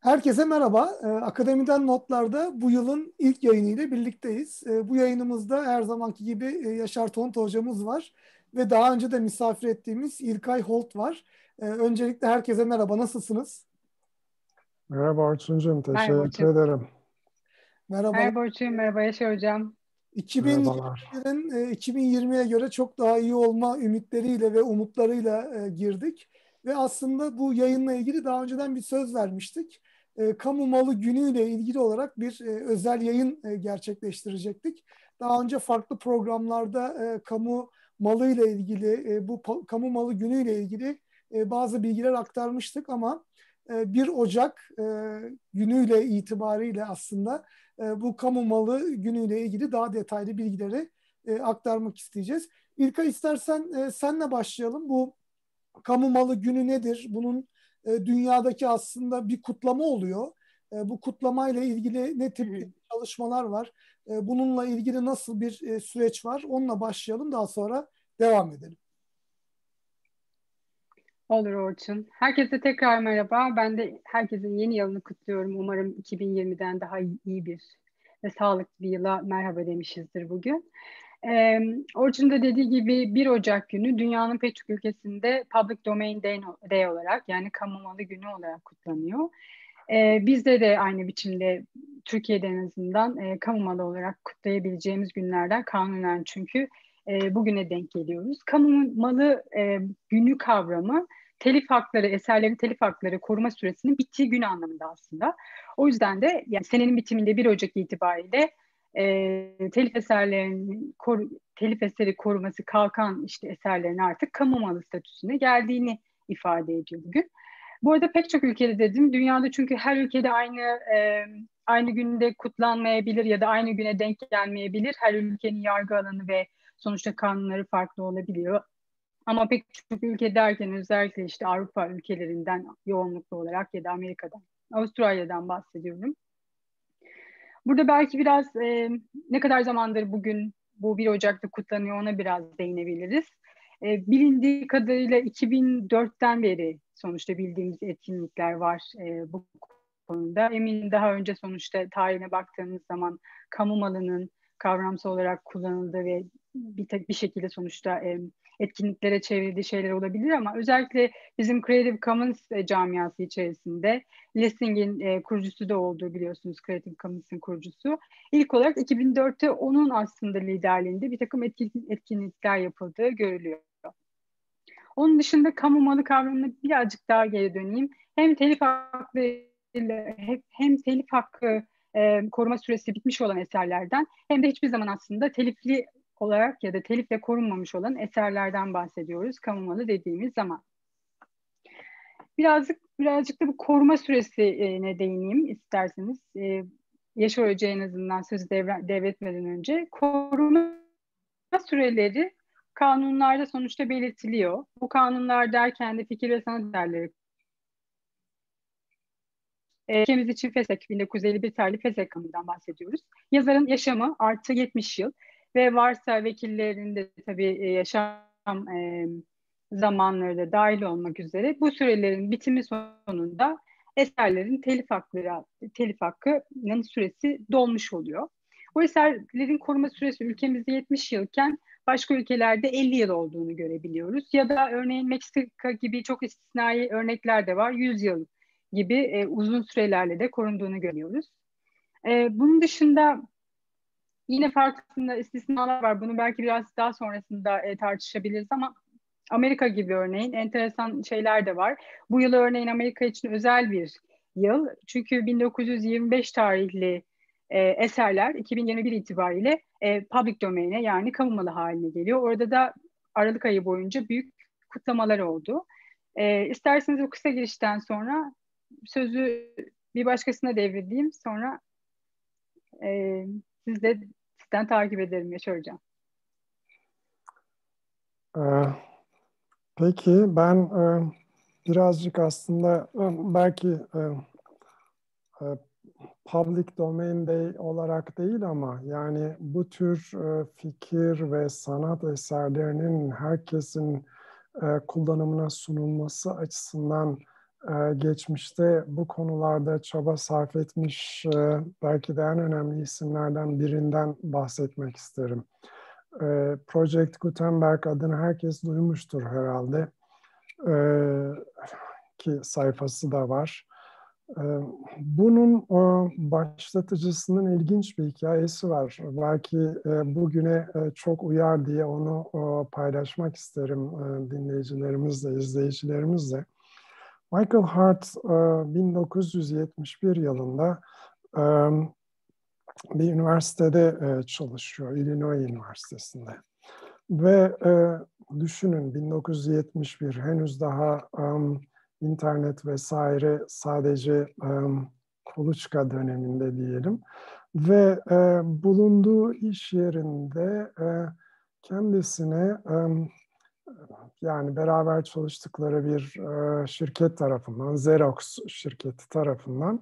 Herkese merhaba. Akademiden Notlar'da bu yılın ilk yayınıyla birlikteyiz. Bu yayınımızda her zamanki gibi Yaşar Tonta hocamız var ve daha önce de misafir ettiğimiz İlkay Holt var. Öncelikle herkese merhaba. Nasılsınız? Merhaba Orçuncuğum, Merhaba teşekkür Orçun. ederim. Merhabalar. Merhaba Orçun, merhaba Yaşar Hocam. Merhabalar. 2021'in 2020'ye göre çok daha iyi olma ümitleriyle ve umutlarıyla girdik. Ve aslında bu yayınla ilgili daha önceden bir söz vermiştik. Kamu malı günüyle ilgili olarak bir özel yayın gerçekleştirecektik. Daha önce farklı programlarda kamu malıyla ilgili, kamu malı günüyle ilgili bazı bilgiler aktarmıştık ama 1 Ocak günüyle itibariyle aslında bu kamu malı günüyle ilgili daha detaylı bilgileri aktarmak isteyeceğiz. İlkay, istersen senle başlayalım. Bu kamu malı günü nedir? Bunun dünyadaki aslında bir kutlama oluyor. Bu kutlamayla ilgili ne tip çalışmalar var? Bununla ilgili nasıl bir süreç var? Onunla başlayalım, daha sonra devam edelim. Olur Orçun. Herkese tekrar merhaba. Ben de herkesin yeni yılını kutluyorum. Umarım 2020'den daha iyi bir ve sağlıklı bir yıla merhaba demişizdir bugün. Orçun da dediği gibi 1 Ocak günü dünyanın pek çok ülkesinde Public Domain Day olarak, yani kamu malı günü olarak kutlanıyor. Bizde de aynı biçimde Türkiye'de en azından kamu malı olarak kutlayabileceğimiz günlerden kanunen, çünkü bugüne denk geliyoruz. Kamu malı günü kavramı telif hakları, eserlerin telif hakları koruma süresinin bittiği gün anlamında aslında. O yüzden de yani senenin bitiminde 1 Ocak itibariyle telif eseri koruması kalkan işte eserlerin artık kamu malı statüsüne geldiğini ifade ediyor bugün. Bu arada pek çok ülkede dedim. Dünyada, çünkü her ülkede aynı günde kutlanmayabilir ya da aynı güne denk gelmeyebilir. Her ülkenin yargı alanı ve sonuçta kanunları farklı olabiliyor. Ama pek çok ülke derken özellikle işte Avrupa ülkelerinden yoğunluklu olarak ya da Amerika'dan, Avustralya'dan bahsediyorum. Burada belki biraz ne kadar zamandır bugün bu 1 Ocak'ta kutlanıyor, ona biraz değinebiliriz. Bilindiği kadarıyla 2004'ten beri sonuçta bildiğimiz etkinlikler var bu konuda. Eminim daha önce sonuçta tarihine baktığımız zaman kamu malının kavramsal olarak kullanıldığı ve bir şekilde sonuçta etkinliklere çevrildiği şeyler olabilir, ama özellikle bizim Creative Commons camiası içerisinde Lessing'in kurucusu da olduğu, biliyorsunuz, Creative Commons'ın kurucusu. İlk olarak 2004'te onun aslında liderliğinde bir takım etkinlikler yapıldığı görülüyor. Onun dışında kamu malı kavramına birazcık daha geri döneyim. Hem telif hakkı hem telif hakkı koruma süresi bitmiş olan eserlerden, hem de hiçbir zaman aslında telifli olarak ya da telifle korunmamış olan eserlerden bahsediyoruz kamu malı dediğimiz zaman. Birazcık da bu koruma süresine değineyim isterseniz. Yaşar Hoca en azından sözü devretmeden önce, koruma süreleri kanunlarda sonuçta belirtiliyor. Bu kanunlar derken de fikir ve sanat eserleri. Ülkemiz için FESEK, 1951 tarihli FESEK kanunundan bahsediyoruz. Yazarın yaşamı artı 70 yıl ve varsa vekillerinde tabii yaşam zamanları da dahil olmak üzere bu sürelerin bitimi sonunda eserlerin telif hakkının süresi dolmuş oluyor. Bu eserlerin koruma süresi ülkemizde 70 yılken başka ülkelerde 50 yıl olduğunu görebiliyoruz. Ya da örneğin Meksika gibi çok istisnai örnekler de var. 100 yıl gibi uzun sürelerle de korunduğunu görüyoruz. Bunun dışında yine farklı istisnalar var. Bunu belki biraz daha sonrasında tartışabiliriz, ama Amerika gibi örneğin enteresan şeyler de var. Bu yıl örneğin Amerika için özel bir yıl. Çünkü 1925 tarihli eserler 2021 itibariyle public domain'e, yani kamu malı haline geliyor. Orada da Aralık ayı boyunca büyük kutlamalar oldu. İsterseniz o kısa girişten sonra sözü bir başkasına devredeyim. Sonra e, sizden takip ederim Yaşar Hocam. Peki ben birazcık aslında belki e, public domain day olarak değil ama yani bu tür fikir ve sanat eserlerinin herkesin kullanımına sunulması açısından geçmişte bu konularda çaba sarf etmiş belki de en önemli isimlerden birinden bahsetmek isterim. Project Gutenberg adını herkes duymuştur herhalde. Ki sayfası da var. Bunun başlatıcısının ilginç bir hikayesi var. Belki bugüne çok uyar diye onu paylaşmak isterim dinleyicilerimizle, izleyicilerimizle. Michael Hart 1971 yılında bir üniversitede çalışıyor, Illinois Üniversitesi'nde. Ve düşünün 1971 henüz daha internet vesaire sadece kuluçka döneminde diyelim. Ve bulunduğu iş yerinde kendisine yani beraber çalıştıkları bir şirket tarafından, Xerox şirketi tarafından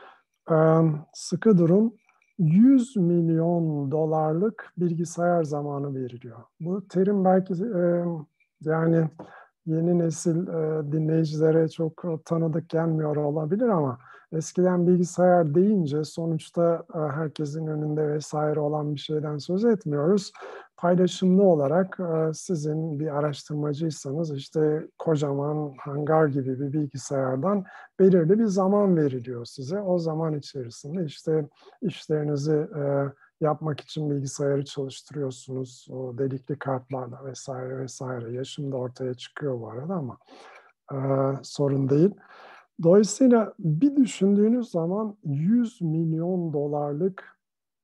sıkı durun 100 milyon dolarlık bilgisayar zamanı veriliyor. Bu terim belki yani yeni nesil dinleyicilere çok tanıdık gelmiyor olabilir ama eskiden bilgisayar deyince sonuçta herkesin önünde vesaire olan bir şeyden söz etmiyoruz. Paylaşımlı olarak sizin bir araştırmacıysanız işte kocaman hangar gibi bir bilgisayardan belirli bir zaman veriliyor size. O zaman içerisinde işte işlerinizi yapmak için bilgisayarı çalıştırıyorsunuz. O delikli kartlarla vesaire vesaire. Yaşım da ortaya çıkıyor bu arada ama sorun değil. Dolayısıyla bir düşündüğünüz zaman 100 milyon dolarlık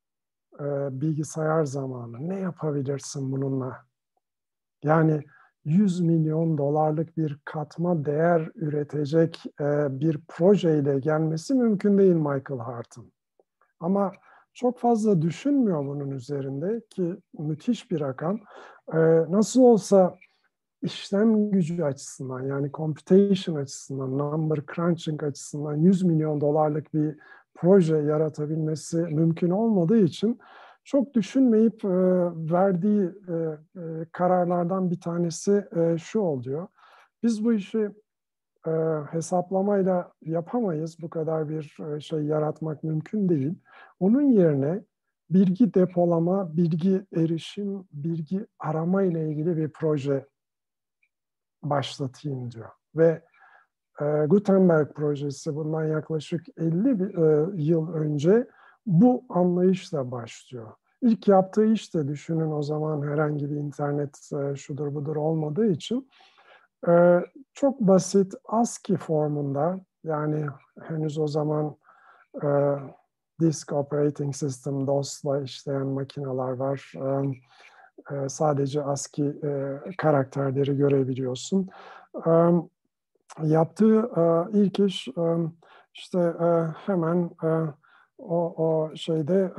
bilgisayar zamanı. Ne yapabilirsin bununla? Yani 100 milyon dolarlık bir katma değer üretecek bir projeyle gelmesi mümkün değil Michael Hart'ın. Ama çok fazla düşünmüyor bunun üzerinde ki müthiş bir rakam. Nasıl olsa işlem gücü açısından yani computation açısından, number crunching açısından 100 milyon dolarlık bir proje yaratabilmesi mümkün olmadığı için çok düşünmeyip verdiği kararlardan bir tanesi şu oluyor. Biz bu işi hesaplamayla yapamayız. Bu kadar bir şey yaratmak mümkün değil. Onun yerine bilgi depolama, bilgi erişim, bilgi arama ile ilgili bir proje başlatayım diyor. Ve Gutenberg projesi bundan yaklaşık 50 yıl önce bu anlayışla başlıyor. İlk yaptığı iş de düşünün o zaman herhangi bir internet şudur budur olmadığı için çok basit ASCII formunda yani henüz o zaman Disk Operating System, DOS'la işleyen makineler var. Sadece ASCII karakterleri görebiliyorsun. Yaptığı ilk iş işte hemen o şeyde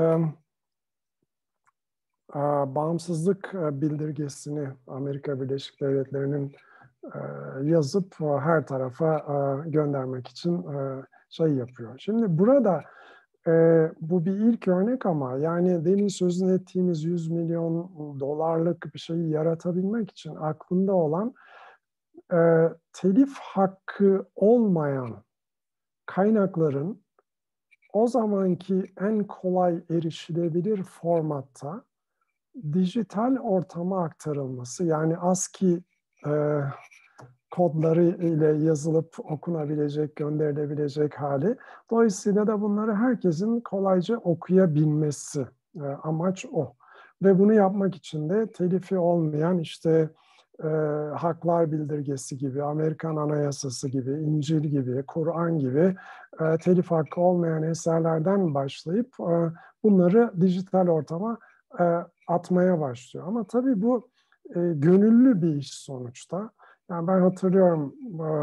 bağımsızlık bildirgesini Amerika Birleşik Devletleri'nin yazıp her tarafa göndermek için şey yapıyor. Şimdi burada bu bir ilk örnek ama yani demin sözünü ettiğimiz 100 milyon dolarlık bir şeyi yaratabilmek için aklında olan telif hakkı olmayan kaynakların o zamanki en kolay erişilebilir formatta dijital ortama aktarılması yani ASCII kodları ile yazılıp okunabilecek, gönderilebilecek hali. Dolayısıyla da bunları herkesin kolayca okuyabilmesi amaç o. Ve bunu yapmak için de telifi olmayan işte haklar bildirgesi gibi, Amerikan Anayasası gibi, İncil gibi, Kur'an gibi telif hakkı olmayan eserlerden başlayıp bunları dijital ortama atmaya başlıyor. Ama tabii bu gönüllü bir iş sonuçta. Yani ben hatırlıyorum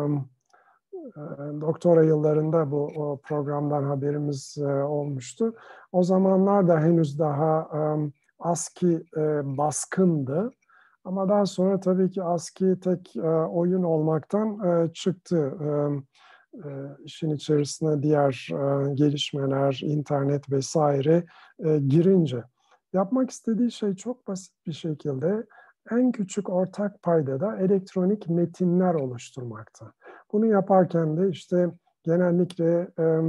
doktora yıllarında bu programdan haberimiz olmuştu. O zamanlar da henüz daha ASCII baskındı. Ama daha sonra tabii ki ASCII tek oyun olmaktan çıktı. İşin içerisine diğer gelişmeler, internet vesaire girince. Yapmak istediği şey çok basit bir şekilde en küçük ortak paydada elektronik metinler oluşturmakta. Bunu yaparken de işte genellikle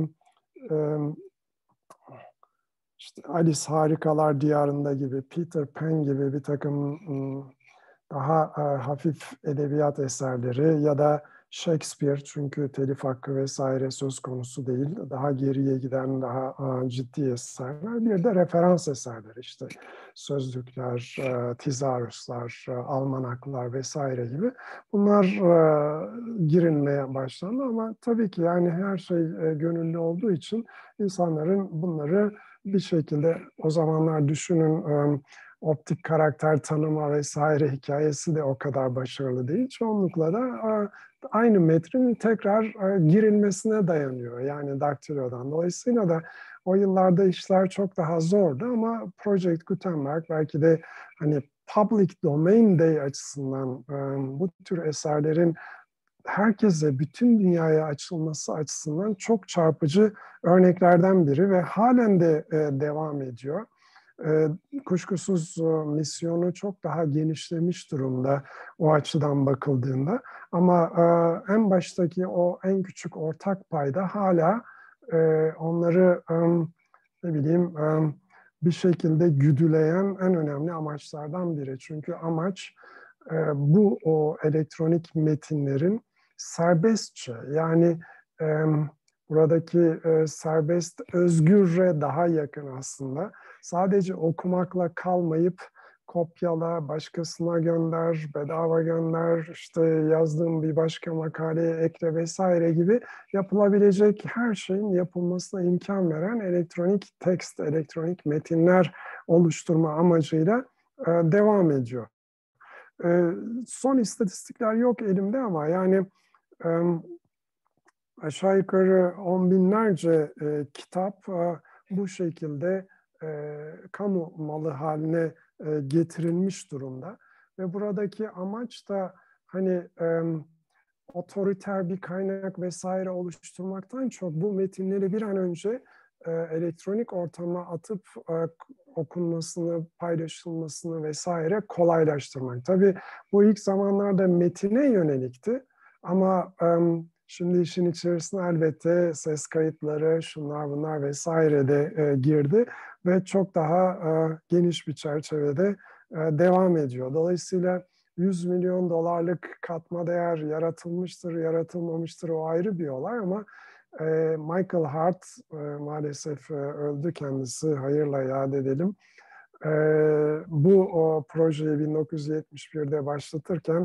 işte Alice Harikalar Diyarında gibi, Peter Pan gibi bir takım daha hafif edebiyat eserleri ya da Shakespeare, çünkü telif hakkı vesaire söz konusu değil. Daha geriye giden daha ciddi eserler. Bir de referans eserleri, işte sözlükler, tizaruslar, almanaklar vesaire gibi. Bunlar girilmeye başlandı ama tabii ki yani her şey gönüllü olduğu için insanların bunları bir şekilde, o zamanlar düşünün, optik karakter tanıma vesaire hikayesi de o kadar başarılı değil. Çoğunlukla da aynı metrin tekrar girilmesine dayanıyor. Yani daktilodan. Dolayısıyla da o yıllarda işler çok daha zordu ama Project Gutenberg belki de hani public domain day açısından bu tür eserlerin herkese, bütün dünyaya açılması açısından çok çarpıcı örneklerden biri ve halen de devam ediyor. Kuşkusuz misyonu çok daha genişlemiş durumda o açıdan bakıldığında. Ama en baştaki o en küçük ortak payda hala onları ne bileyim bir şekilde güdüleyen en önemli amaçlardan biri. Çünkü amaç bu o elektronik metinlerin serbestçe, yani buradaki serbest, özgürre daha yakın aslında. Sadece okumakla kalmayıp kopyala, başkasına gönder, bedava gönder, işte yazdığım bir başka makaleye ekle vesaire gibi yapılabilecek her şeyin yapılmasına imkan veren elektronik tekst, elektronik metinler oluşturma amacıyla devam ediyor. Son istatistikler yok elimde ama yani aşağı yukarı on binlerce kitap bu şekilde kamu malı haline getirilmiş durumda. Ve buradaki amaç da hani otoriter bir kaynak vesaire oluşturmaktan çok bu metinleri bir an önce elektronik ortama atıp okunmasını, paylaşılmasını vesaire kolaylaştırmak. Tabii bu ilk zamanlarda metine yönelikti ama şimdi işin içerisine elbette ses kayıtları, şunlar bunlar vesaire de girdi ve çok daha geniş bir çerçevede devam ediyor. Dolayısıyla 100 milyon dolarlık katma değer yaratılmıştır, yaratılmamıştır, o ayrı bir olay ama Michael Hart maalesef öldü kendisi, hayırla yad edelim. Bu o projeyi 1971'de başlatırken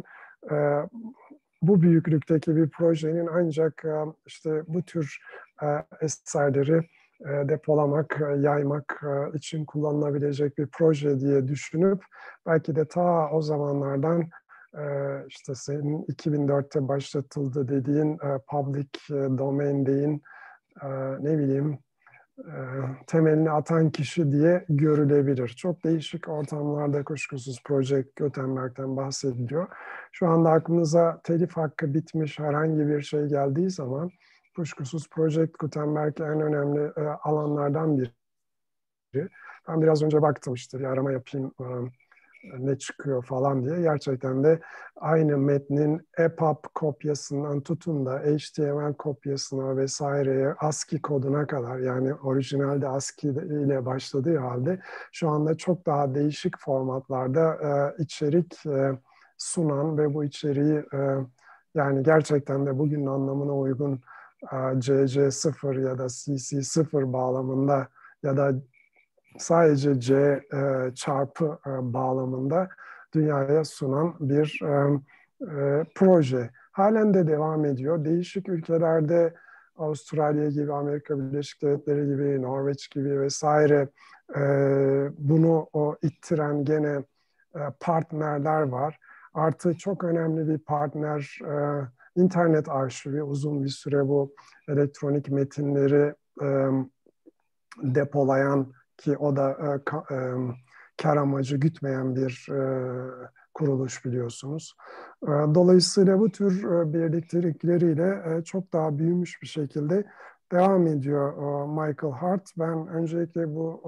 bu büyüklükteki bir projenin ancak işte bu tür eserleri depolamak, yaymak için kullanılabilecek bir proje diye düşünüp belki de ta o zamanlardan işte senin 2004'te başlatıldı dediğin public domain deyin, ne bileyim temelini atan kişi diye görülebilir. Çok değişik ortamlarda kuşkusuz Project Gutenberg'den bahsediliyor. Şu anda aklınıza telif hakkı bitmiş herhangi bir şey geldiği zaman kuşkusuz Project Gutenberg en önemli alanlardan biri. Ben biraz önce baktım, işte bir arama yapayım ne çıkıyor falan diye. Gerçekten de aynı metnin EPUB kopyasından tutun da HTML kopyasına vesaireye, ASCII koduna kadar, yani orijinalde ASCII ile başladığı halde şu anda çok daha değişik formatlarda içerik sunan ve bu içeriği yani gerçekten de bugünün anlamına uygun CC0 ya da CC0 bağlamında ya da sadece C çarpı bağlamında dünyaya sunan bir proje. Halen de devam ediyor. Değişik ülkelerde Avustralya gibi, Amerika Birleşik Devletleri gibi, Norveç gibi vesaire bunu ittiren gene partnerler var. Artı çok önemli bir partner internet arşivi, uzun bir süre bu elektronik metinleri depolayan, ki o da kar amacı gütmeyen bir kuruluş biliyorsunuz. Dolayısıyla bu tür birliktelikleriyle çok daha büyümüş bir şekilde devam ediyor Michael Hart. Ben öncelikle bu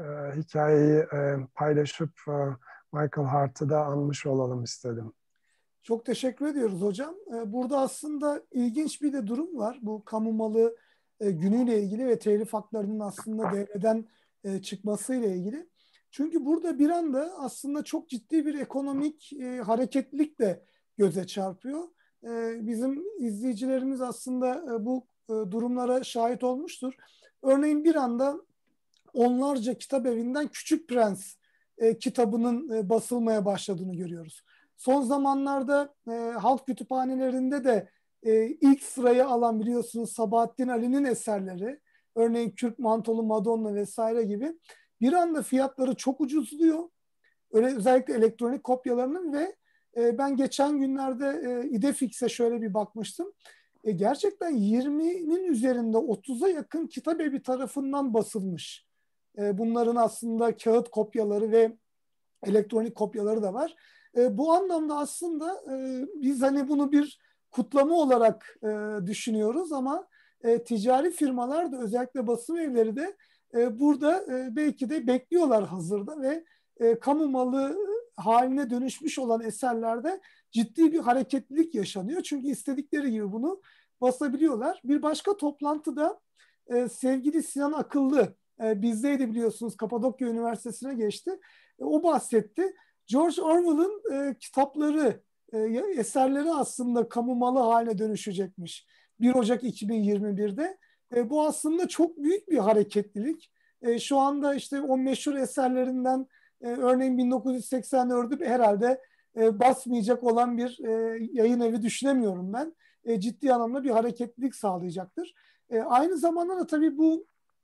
hikayeyi paylaşıp Michael Hart'ı da anmış olalım istedim. Çok teşekkür ediyoruz hocam. Burada aslında ilginç bir de durum var. Bu kamu malı günüyle ilgili ve telif haklarının aslında devreden çıkmasıyla ilgili. Çünkü burada bir anda aslında çok ciddi bir ekonomik hareketlilik de göze çarpıyor. Bizim izleyicilerimiz aslında bu durumlara şahit olmuştur. Örneğin bir anda onlarca kitap evinden Küçük Prens kitabının basılmaya başladığını görüyoruz. Son zamanlarda halk kütüphanelerinde de ilk sırayı alan biliyorsunuz Sabahattin Ali'nin eserleri, örneğin Kürk Mantolu Madonna vesaire gibi bir anda fiyatları çok ucuzluyor. Özellikle elektronik kopyalarının ve ben geçen günlerde İdefix'e şöyle bir bakmıştım. Gerçekten 20'nin üzerinde 30'a yakın kitap evi tarafından basılmış. Bunların aslında kağıt kopyaları ve elektronik kopyaları da var. Bu anlamda aslında biz hani bunu bir kutlama olarak düşünüyoruz ama ticari firmalar da özellikle basım evleri de burada belki de bekliyorlar hazırda ve kamu malı haline dönüşmüş olan eserlerde ciddi bir hareketlilik yaşanıyor. Çünkü istedikleri gibi bunu basabiliyorlar. Bir başka toplantıda sevgili Sinan Akıllı bizdeydi biliyorsunuz, Kapadokya Üniversitesi'ne geçti. O bahsetti. George Orwell'ın kitapları, eserleri aslında kamu malı haline dönüşecekmiş 1 Ocak 2021'de. Bu aslında çok büyük bir hareketlilik. Şu anda işte o meşhur eserlerinden örneğin 1984'ü herhalde basmayacak olan bir yayın evi düşünemiyorum ben. Ciddi anlamda bir hareketlilik sağlayacaktır. Aynı zamanda da tabii bu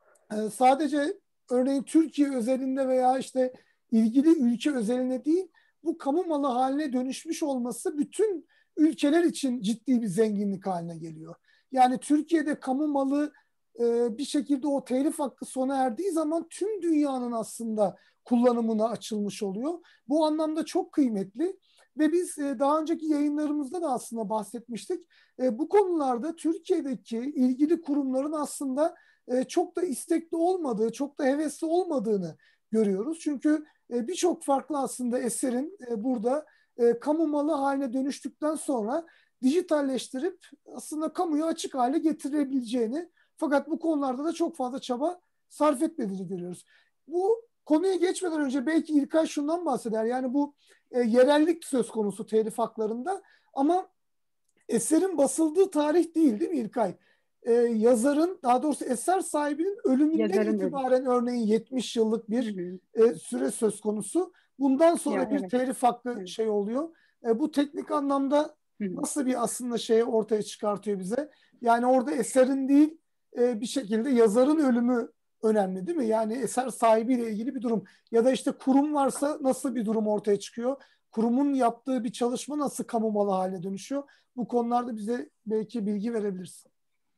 sadece örneğin Türkiye özelinde veya işte ilgili ülke özelinde değil, bu kamu malı haline dönüşmüş olması bütün ülkeler için ciddi bir zenginlik haline geliyor. Yani Türkiye'de kamu malı bir şekilde o telif hakkı sona erdiği zaman tüm dünyanın aslında kullanımına açılmış oluyor. Bu anlamda çok kıymetli ve biz daha önceki yayınlarımızda da aslında bahsetmiştik. Bu konularda Türkiye'deki ilgili kurumların aslında çok da istekli olmadığı, çok da hevesli olmadığını görüyoruz. Çünkü birçok farklı aslında eserin burada kamu malı haline dönüştükten sonra dijitalleştirip aslında kamuya açık hale getirebileceğini, fakat bu konularda da çok fazla çaba sarf etmediğini görüyoruz. Bu konuya geçmeden önce belki İlkay şundan bahseder. Yani bu yerellik söz konusu telif haklarında ama eserin basıldığı tarih değil mi İlkay? Yazarın, daha doğrusu eser sahibinin ölümünden Yazarın ölümü. itibaren örneğin 70 yıllık bir süre söz konusu. Bundan sonra Ya, bir evet. telif hakkı şey oluyor. Bu teknik anlamda nasıl bir aslında şeyi ortaya çıkartıyor bize? Yani orada eserin değil bir şekilde yazarın ölümü önemli değil mi? Yani eser sahibiyle ilgili bir durum. Ya da işte kurum varsa nasıl bir durum ortaya çıkıyor? Kurumun yaptığı bir çalışma nasıl kamu malı haline dönüşüyor? Bu konularda bize belki bilgi verebilirsin.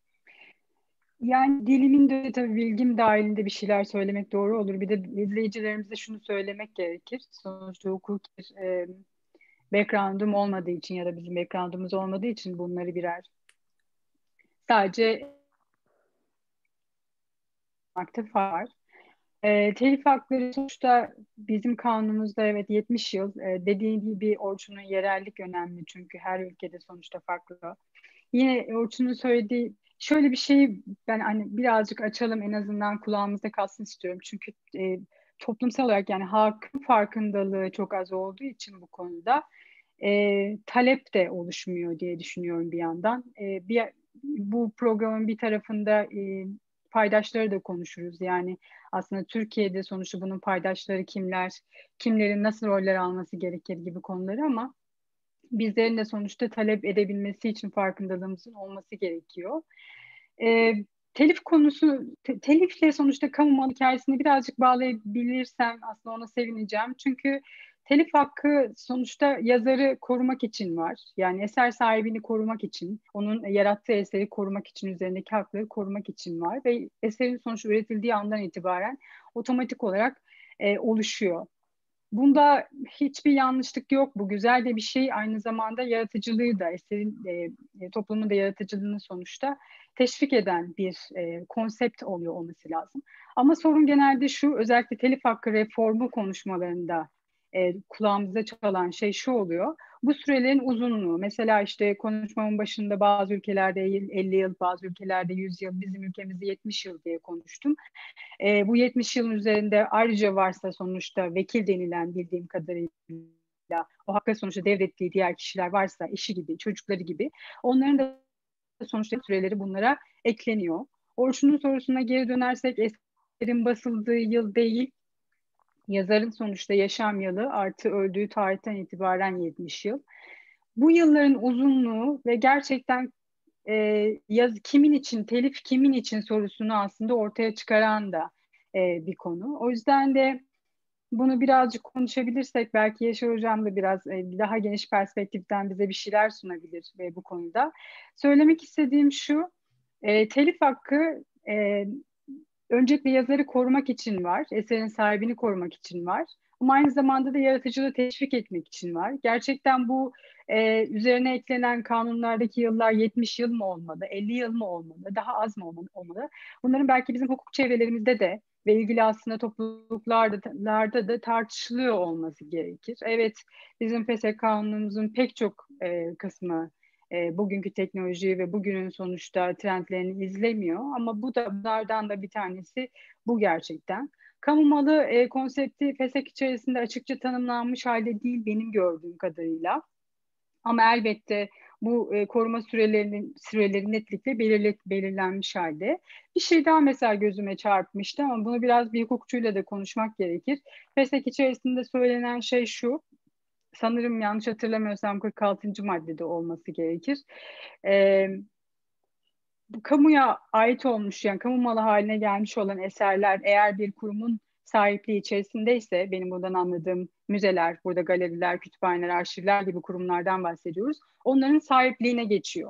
Yani dilimin de tabii bilgim dahilinde bir şeyler söylemek doğru olur. Bir de izleyicilerimize şunu söylemek gerekir. Sonuçta hukuki background'um olmadığı için ya da bizim background'umuz olmadığı için bunları birer sadece aktif var. Telif hakları sonuçta bizim kanunumuzda evet 70 yıl. Dediğim gibi Orçun'un yerellik önemli çünkü her ülkede sonuçta farklı. Yine Orçun'un söylediği şöyle bir şey ben hani birazcık açalım en azından kulağımızda kalsın istiyorum. Çünkü toplumsal olarak yani halkın farkındalığı çok az olduğu için bu konuda talep de oluşmuyor diye düşünüyorum bir yandan. Bu programın bir tarafında paydaşları da konuşuruz. Yani aslında Türkiye'de sonuçta bunun paydaşları kimler, kimlerin nasıl roller alması gerekir gibi konuları ama bizlerin de sonuçta talep edebilmesi için farkındalığımızın olması gerekiyor. Telif konusu, telifle sonuçta kamu malı hikayesini birazcık bağlayabilirsem aslında ona sevineceğim. Çünkü telif hakkı sonuçta yazarı korumak için var. Yani eser sahibini korumak için, onun yarattığı eseri korumak için, üzerindeki hakları korumak için var. Ve eserin sonuçta üretildiği andan itibaren otomatik olarak oluşuyor. Bunda hiçbir yanlışlık yok. Bu güzel de bir şey. Aynı zamanda yaratıcılığı da, eserin toplumun da yaratıcılığını sonuçta teşvik eden bir konsept oluyor olması lazım. Ama sorun genelde şu, özellikle telif hakkı reformu konuşmalarında kulağımıza çalan şey şu oluyor. Bu sürelerin uzunluğu, mesela işte konuşmamın başında bazı ülkelerde 50 yıl, bazı ülkelerde 100 yıl, bizim ülkemizde 70 yıl diye konuştum. Bu 70 yılın üzerinde ayrıca varsa sonuçta vekil denilen, bildiğim kadarıyla o hakkı sonuçta devrettiği diğer kişiler varsa, eşi gibi, çocukları gibi, onların da sonuçta süreleri bunlara ekleniyor. Orçun'un sorusuna geri dönersek, eserin basıldığı yıl değil, yazarın sonuçta yaşam yılı artı öldüğü tarihten itibaren 70 yıl. Bu yılların uzunluğu ve gerçekten kimin için, telif kimin için sorusunu aslında ortaya çıkaran da bir konu. O yüzden de bunu birazcık konuşabilirsek belki Yaşar Hocam da biraz daha geniş perspektiften bize bir şeyler sunabilir bu konuda. Söylemek istediğim şu, telif hakkı öncelikle yazarı korumak için var, eserin sahibini korumak için var. Ama aynı zamanda da yaratıcılığı teşvik etmek için var. Gerçekten bu üzerine eklenen kanunlardaki yıllar 70 yıl mı olmalı, 50 yıl mı olmalı, daha az mı olmalı? Bunların belki bizim hukuk çevrelerimizde de ve ilgili aslında topluluklarda da tartışılıyor olması gerekir. Evet, bizim PESEK kanunumuzun pek çok kısmı bugünkü teknolojiyi ve bugünün sonuçta trendlerini izlemiyor. Ama bu da bunlardan da bir tanesi bu gerçekten. Kamu malı konsepti PESEK içerisinde açıkça tanımlanmış halde değil benim gördüğüm kadarıyla. Ama elbette bu koruma süreleri netlikle belirlenmiş halde. Bir şey daha mesela gözüme çarpmıştı ama bunu biraz bir hukukçuyla da konuşmak gerekir. PESEK içerisinde söylenen şey şu, sanırım yanlış hatırlamıyorsam 46. maddede olması gerekir. Bu kamuya ait olmuş, yani kamu malı haline gelmiş olan eserler eğer bir kurumun sahipliği içerisindeyse, benim buradan anladığım müzeler, burada galeriler, kütüphaneler, arşivler gibi kurumlardan bahsediyoruz. Onların sahipliğine geçiyor.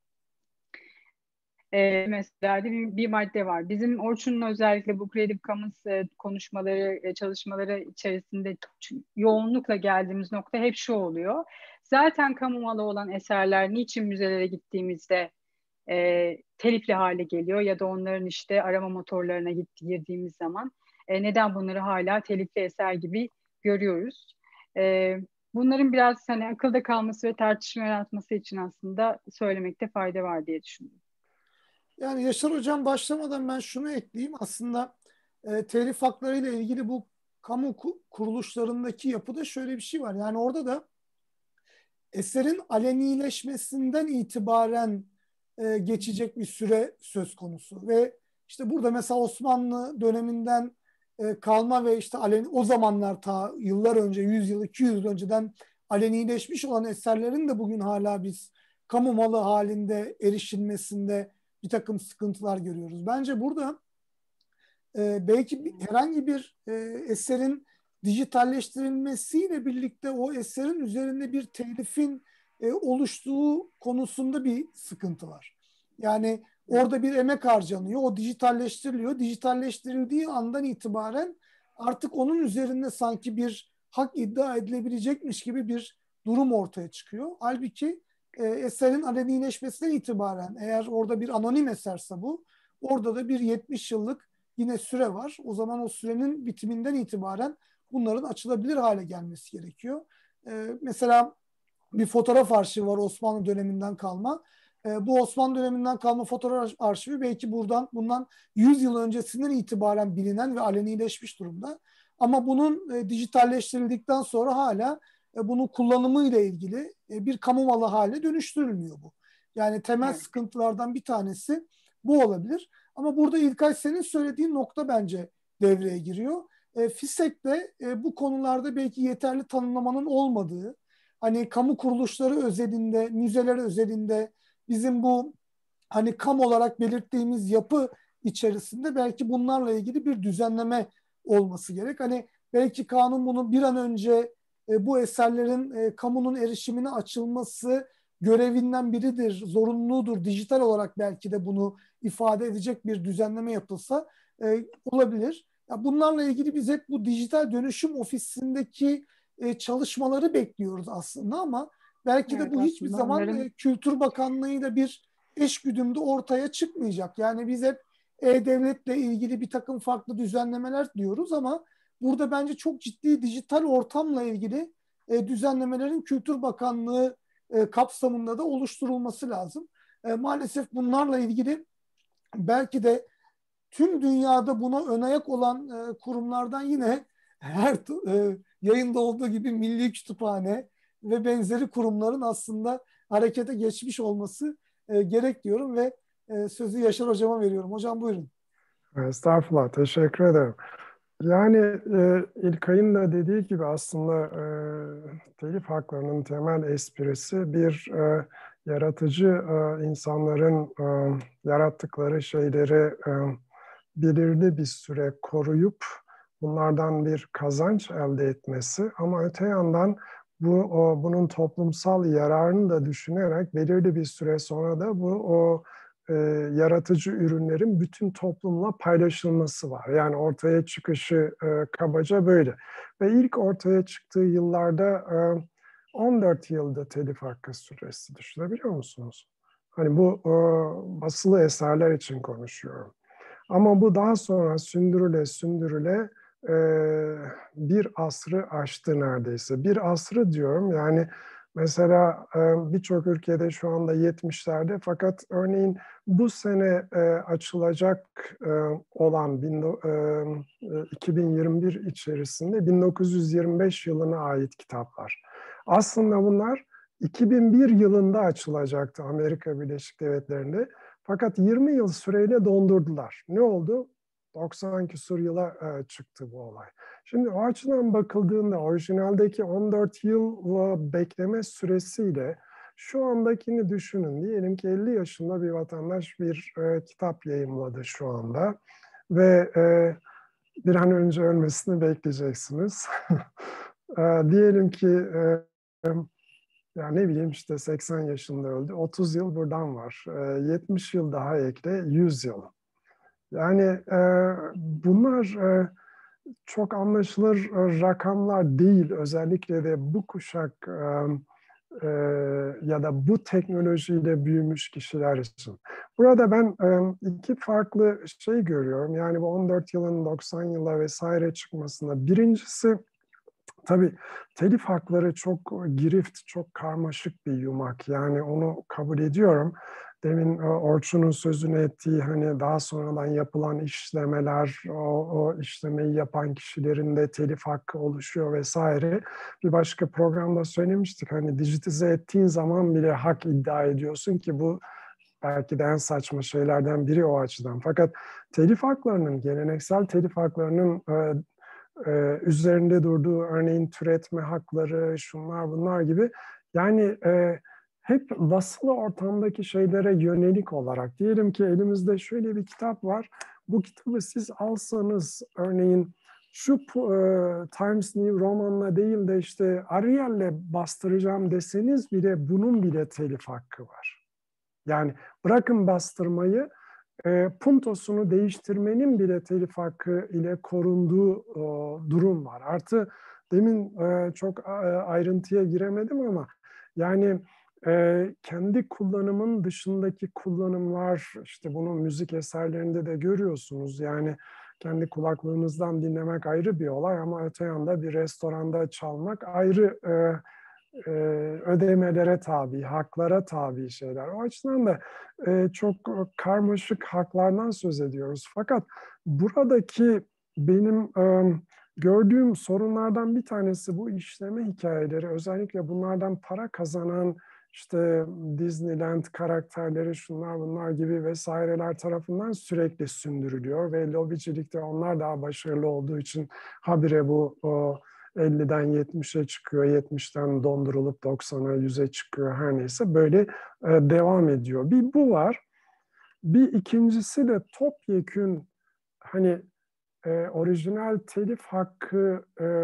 Mesela bir madde var. Bizim Orçun'un özellikle bu Creative Commons konuşmaları, çalışmaları içerisinde yoğunlukla geldiğimiz nokta hep şu oluyor. Zaten kamu malı olan eserler niçin müzelere gittiğimizde telifli hale geliyor ya da onların işte arama motorlarına girdiğimiz zaman neden bunları hala telifli eser gibi görüyoruz? Bunların biraz hani akılda kalması ve tartışma yaratması için aslında söylemekte fayda var diye düşünüyorum. Yani Yaşar Hocam başlamadan ben şunu ekleyeyim. Aslında telif hakları ile ilgili bu kamu kuruluşlarındaki yapıda şöyle bir şey var. Yani orada da eserin alenileşmesinden itibaren geçecek bir süre söz konusu. Ve işte burada mesela Osmanlı döneminden kalma ve işte o zamanlar ta yıllar önce, 100 yıl, 200 yıl önceden alenileşmiş olan eserlerin de bugün hala biz kamu malı halinde erişilmesinde bir takım sıkıntılar görüyoruz. Bence burada belki herhangi bir eserin dijitalleştirilmesiyle birlikte o eserin üzerinde bir telifin oluştuğu konusunda bir sıkıntı var. Yani orada bir emek harcanıyor, o dijitalleştiriliyor. Dijitalleştirildiği andan itibaren artık onun üzerinde sanki bir hak iddia edilebilecekmiş gibi bir durum ortaya çıkıyor. Halbuki eserin alenileşmesinden itibaren eğer orada bir anonim eserse bu, orada da bir 70 yıllık yine süre var. O zaman o sürenin bitiminden itibaren bunların açılabilir hale gelmesi gerekiyor. Mesela bir fotoğraf arşivi var Osmanlı döneminden kalma. Bu Osmanlı döneminden kalma fotoğraf arşivi belki bundan 100 yıl öncesinden itibaren bilinen ve alenileşmiş durumda. Ama bunun dijitalleştirildikten sonra hala bunun kullanımı ile ilgili bir kamu malı haline dönüştürülmüyor bu. Yani temel sıkıntılardan bir tanesi bu olabilir. Ama burada İlkay senin söylediğin nokta bence devreye giriyor. FİSEK'te bu konularda belki yeterli tanımlamanın olmadığı, hani kamu kuruluşları özelinde, müzeler özelinde bizim bu hani kamu olarak belirttiğimiz yapı içerisinde belki bunlarla ilgili bir düzenleme olması gerek. Hani belki kanun bunu bir an önce bu eserlerin kamunun erişimine açılması görevinden biridir, zorunludur. Dijital olarak belki de bunu ifade edecek bir düzenleme yapılsa olabilir. Ya bunlarla ilgili biz hep bu dijital dönüşüm ofisindeki çalışmaları bekliyoruz aslında ama belki de bu hiçbir zaman Kültür Bakanlığı'yla bir eşgüdümde ortaya çıkmayacak. Yani biz hep e-devletle ilgili bir takım farklı düzenlemeler diyoruz ama burada bence çok ciddi dijital ortamla ilgili düzenlemelerin Kültür Bakanlığı kapsamında da oluşturulması lazım. Maalesef bunlarla ilgili belki de tüm dünyada buna ön ayak olan kurumlardan yine her yayında olduğu gibi Milli Kütüphane ve benzeri kurumların aslında harekete geçmiş olması gerek diyorum ve sözü Yaşar Hocama veriyorum. Hocam buyurun. Estağfurullah, teşekkür ederim. Yani İlkay'ın da dediği gibi aslında telif haklarının temel esprisi bir yaratıcı insanların yarattıkları şeyleri belirli bir süre koruyup bunlardan bir kazanç elde etmesi, ama öte yandan bunun toplumsal yararını da düşünerek belirli bir süre sonra da bu yaratıcı ürünlerin bütün toplumla paylaşılması var. Yani ortaya çıkışı kabaca böyle. Ve ilk ortaya çıktığı yıllarda 14 yılda telif hakkı süresi, düşünebiliyor musunuz? Hani bu basılı eserler için konuşuyorum. Ama bu daha sonra sündürüle bir asrı aştı neredeyse. Bir asrı diyorum, yani mesela birçok ülkede şu anda 70'lerde, fakat örneğin bu sene açılacak olan 2021 içerisinde 1925 yılına ait kitaplar. Aslında bunlar 2001 yılında açılacaktı Amerika Birleşik Devletleri'nde. Fakat 20 yıl süreyle dondurdular. Ne oldu? 90 küsur yıla çıktı bu olay. Şimdi o açıdan bakıldığında orijinaldeki 14 yıl bekleme süresiyle şu andakini düşünün. Diyelim ki 50 yaşında bir vatandaş bir kitap yayımladı şu anda ve bir an önce ölmesini bekleyeceksiniz. Diyelim ki ya ne bileyim işte 80 yaşında öldü. 30 yıl buradan var. 70 yıl daha ekle, 100 yıl. Yani bunlar çok anlaşılır rakamlar değil. Özellikle de bu kuşak ya da bu teknolojiyle büyümüş kişiler için. Burada ben iki farklı şey görüyorum. Yani bu 14 yılın 90 yıla vesaire çıkmasında. Birincisi, tabii telif hakları çok girift, çok karmaşık bir yumak. Yani onu kabul ediyorum. Demin Orçun'un sözünü ettiği hani daha sonradan yapılan işlemeler, o işlemeyi yapan kişilerin de telif hakkı oluşuyor vesaire. Bir başka programda söylemiştik, hani dijitize ettiğin zaman bile hak iddia ediyorsun ki bu belki de en saçma şeylerden biri o açıdan. Fakat telif haklarının, geleneksel telif haklarının üzerinde durduğu, örneğin türetme hakları, şunlar bunlar gibi, yani hep basılı ortamdaki şeylere yönelik olarak, diyelim ki elimizde şöyle bir kitap var, bu kitabı siz alsanız, örneğin şu Times New Roman'la değil de işte Ariel'le bastıracağım deseniz bile bunun bile telif hakkı var. Yani bırakın bastırmayı, puntosunu değiştirmenin bile telif hakkı ile korunduğu durum var. Artı demin çok ayrıntıya giremedim ama yani kendi kullanımın dışındaki kullanımlar, işte bunu müzik eserlerinde de görüyorsunuz. Yani kendi kulaklığınızdan dinlemek ayrı bir olay, ama öte yanda bir restoranda çalmak ayrı ödemelere tabi, haklara tabi şeyler. O açıdan da çok karmaşık haklardan söz ediyoruz. Fakat buradaki benim gördüğüm sorunlardan bir tanesi bu işleme hikayeleri. Özellikle bunlardan para kazanan işte Disneyland karakterleri, şunlar bunlar gibi vesaireler tarafından sürekli sündürülüyor ve lobicilikte onlar daha başarılı olduğu için habire bu 50'den 70'e çıkıyor, 70'ten dondurulup 90'a, 100'e çıkıyor, her neyse böyle devam ediyor. Bir bu var. Bir ikincisi de topyekün hani orijinal telif hakkı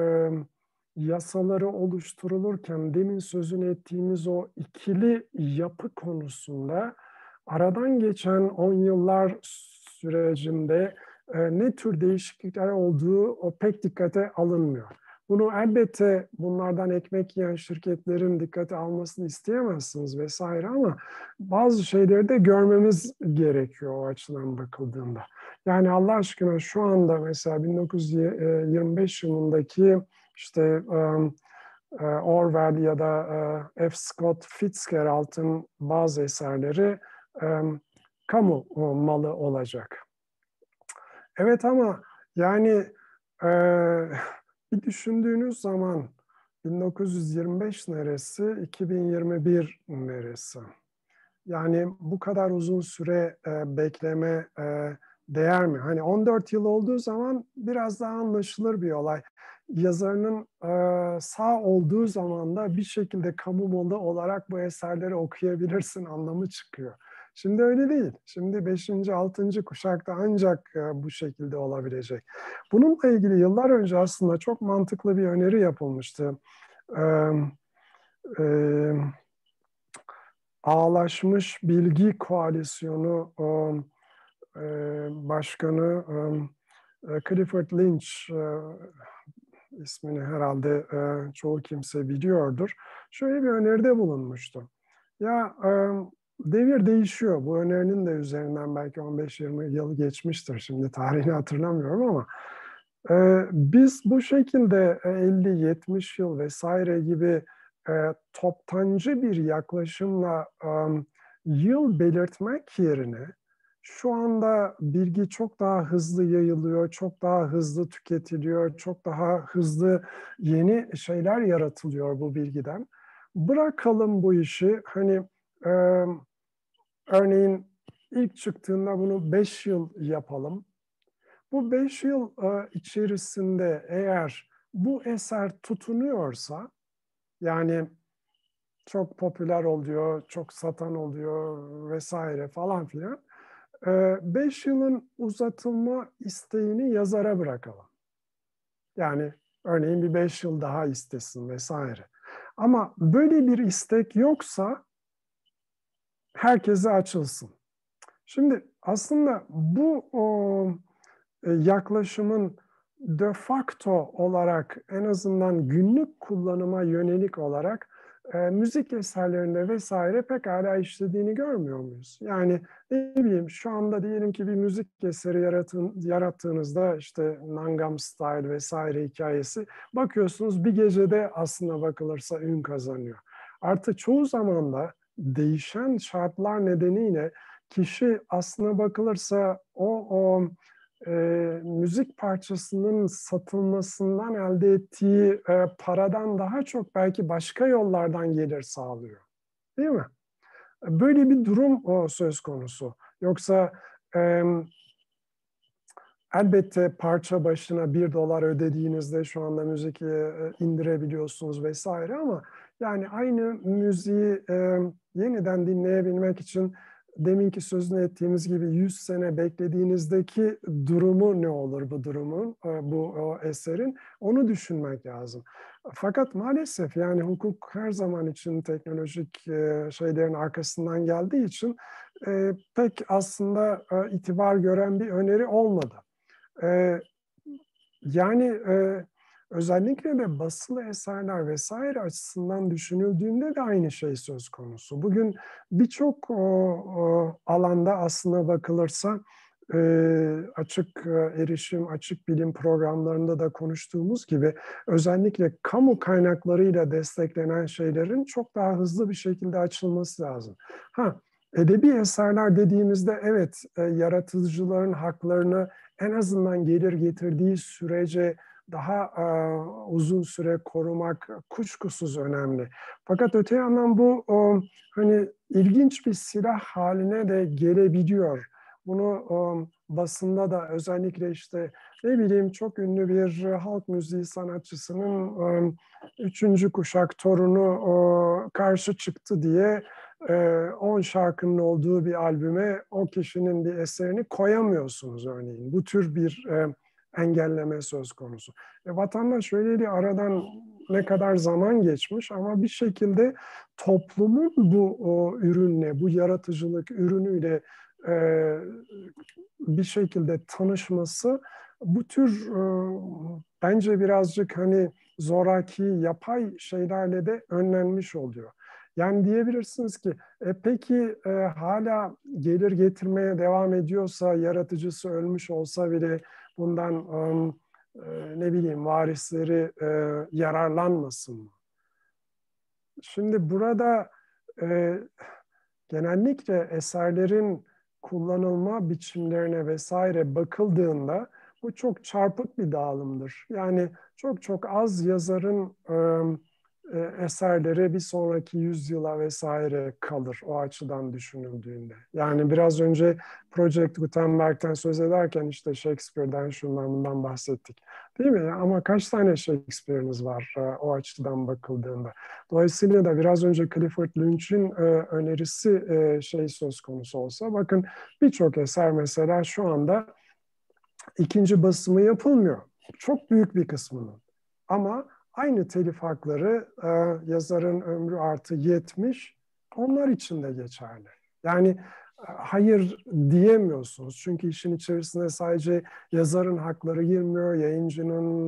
yasaları oluşturulurken demin sözünü ettiğimiz o ikili yapı konusunda aradan geçen 10 yıllar sürecinde ne tür değişiklikler olduğu o pek dikkate alınmıyor. Bunu elbette bunlardan ekmek yiyen şirketlerin dikkate almasını isteyemezsiniz vesaire, ama bazı şeyleri de görmemiz gerekiyor o açıdan bakıldığında. Yani Allah aşkına şu anda mesela 1925 yılındaki işte Orwell ya da F. Scott Fitzgerald'ın bazı eserleri kamu malı olacak. Evet ama yani bir düşündüğünüz zaman 1925 neresi, 2021 neresi? Yani bu kadar uzun süre bekleme değer mi? Hani 14 yıl olduğu zaman biraz daha anlaşılır bir olay. Yazarının sağ olduğu zaman da bir şekilde kamu malı olarak bu eserleri okuyabilirsin anlamı çıkıyor. Şimdi öyle değil. Şimdi 5. 6. kuşakta ancak bu şekilde olabilecek. Bununla ilgili yıllar önce aslında çok mantıklı bir öneri yapılmıştı. Ağlaşmış Bilgi Koalisyonu Başkanı Clifford Lynch ismini herhalde çoğu kimse biliyordur. Şöyle bir öneride bulunmuştu. Ya devir değişiyor. Bu önerinin de üzerinden belki 15-20 yıl geçmiştir. Şimdi tarihini hatırlamıyorum ama biz bu şekilde 50-70 yıl vesaire gibi toptancı bir yaklaşımla yıl belirtmek yerine şu anda bilgi çok daha hızlı yayılıyor, çok daha hızlı tüketiliyor, çok daha hızlı yeni şeyler yaratılıyor bu bilgiden. Bırakalım bu işi. Hani örneğin ilk çıktığında bunu 5 yıl yapalım. Bu 5 yıl içerisinde eğer bu eser tutunuyorsa, yani çok popüler oluyor, çok satan oluyor vesaire falan filan, 5 yılın uzatılma isteğini yazara bırakalım. Yani örneğin bir 5 yıl daha istesin vesaire. Ama böyle bir istek yoksa herkese açılsın. Şimdi aslında bu yaklaşımın de facto olarak en azından günlük kullanıma yönelik olarak müzik eserlerinde vesaire pekala işlediğini görmüyor muyuz? Yani ne bileyim şu anda diyelim ki bir müzik eseri yarattığınızda işte Gangnam Style vesaire hikayesi bakıyorsunuz bir gecede aslına bakılırsa ün kazanıyor. Artı çoğu zaman da değişen şartlar nedeniyle kişi aslına bakılırsa o müzik parçasının satılmasından elde ettiği paradan daha çok belki başka yollardan gelir sağlıyor. Değil mi? Böyle bir durum söz konusu. Yoksa elbette parça başına $1 ödediğinizde şu anda müzik indirebiliyorsunuz vesaire ama yani aynı müziği yeniden dinleyebilmek için deminki sözünü ettiğimiz gibi 100 sene beklediğinizdeki durumu ne olur bu durumun, bu eserin? Onu düşünmek lazım. Fakat maalesef yani hukuk her zaman için teknolojik şeylerin arkasından geldiği için pek aslında itibar gören bir öneri olmadı. Yani özellikle de basılı eserler vesaire açısından düşünüldüğünde de aynı şey söz konusu. Bugün birçok alanda aslına bakılırsa açık erişim, açık bilim programlarında da konuştuğumuz gibi özellikle kamu kaynaklarıyla desteklenen şeylerin çok daha hızlı bir şekilde açılması lazım. Edebi eserler dediğimizde evet yaratıcıların haklarını en azından gelir getirdiği sürece daha uzun süre korumak kuşkusuz önemli. Fakat öte yandan bu hani ilginç bir silah haline de gelebiliyor. Bunu basında da özellikle işte ne bileyim çok ünlü bir halk müziği sanatçısının 3. kuşak torunu karşı çıktı diye 10 şarkının olduğu bir albüme o kişinin bir eserini koyamıyorsunuz örneğin. Bu tür bir engelleme söz konusu. Vatandaş öyle aradan ne kadar zaman geçmiş ama bir şekilde toplumun bu ürünle, bu yaratıcılık ürünüyle bir şekilde tanışması bu tür bence birazcık hani zoraki, yapay şeylerle de önlenmiş oluyor. Yani diyebilirsiniz ki peki hala gelir getirmeye devam ediyorsa, yaratıcısı ölmüş olsa bile bundan ne bileyim varisleri yararlanmasın mı? Şimdi burada genellikle eserlerin kullanılma biçimlerine vesaire bakıldığında bu çok çarpık bir dağılımdır. Yani çok çok az yazarın eserleri bir sonraki yüzyıla vesaire kalır o açıdan düşünüldüğünde. Yani biraz önce Project Gutenberg'ten söz ederken işte Shakespeare'den şundan bundan bahsettik. Değil mi? Ama kaç tane Shakespeare'iniz var o açıdan bakıldığında? Dolayısıyla da biraz önce Clifford Lynch'in önerisi söz konusu olsa, bakın birçok eser mesela şu anda ikinci basımı yapılmıyor. Çok büyük bir kısmının. Ama aynı telif hakları yazarın ömrü artı 70 onlar için de geçerli. Yani hayır diyemiyorsunuz. Çünkü işin içerisinde sadece yazarın hakları girmiyor, yayıncının,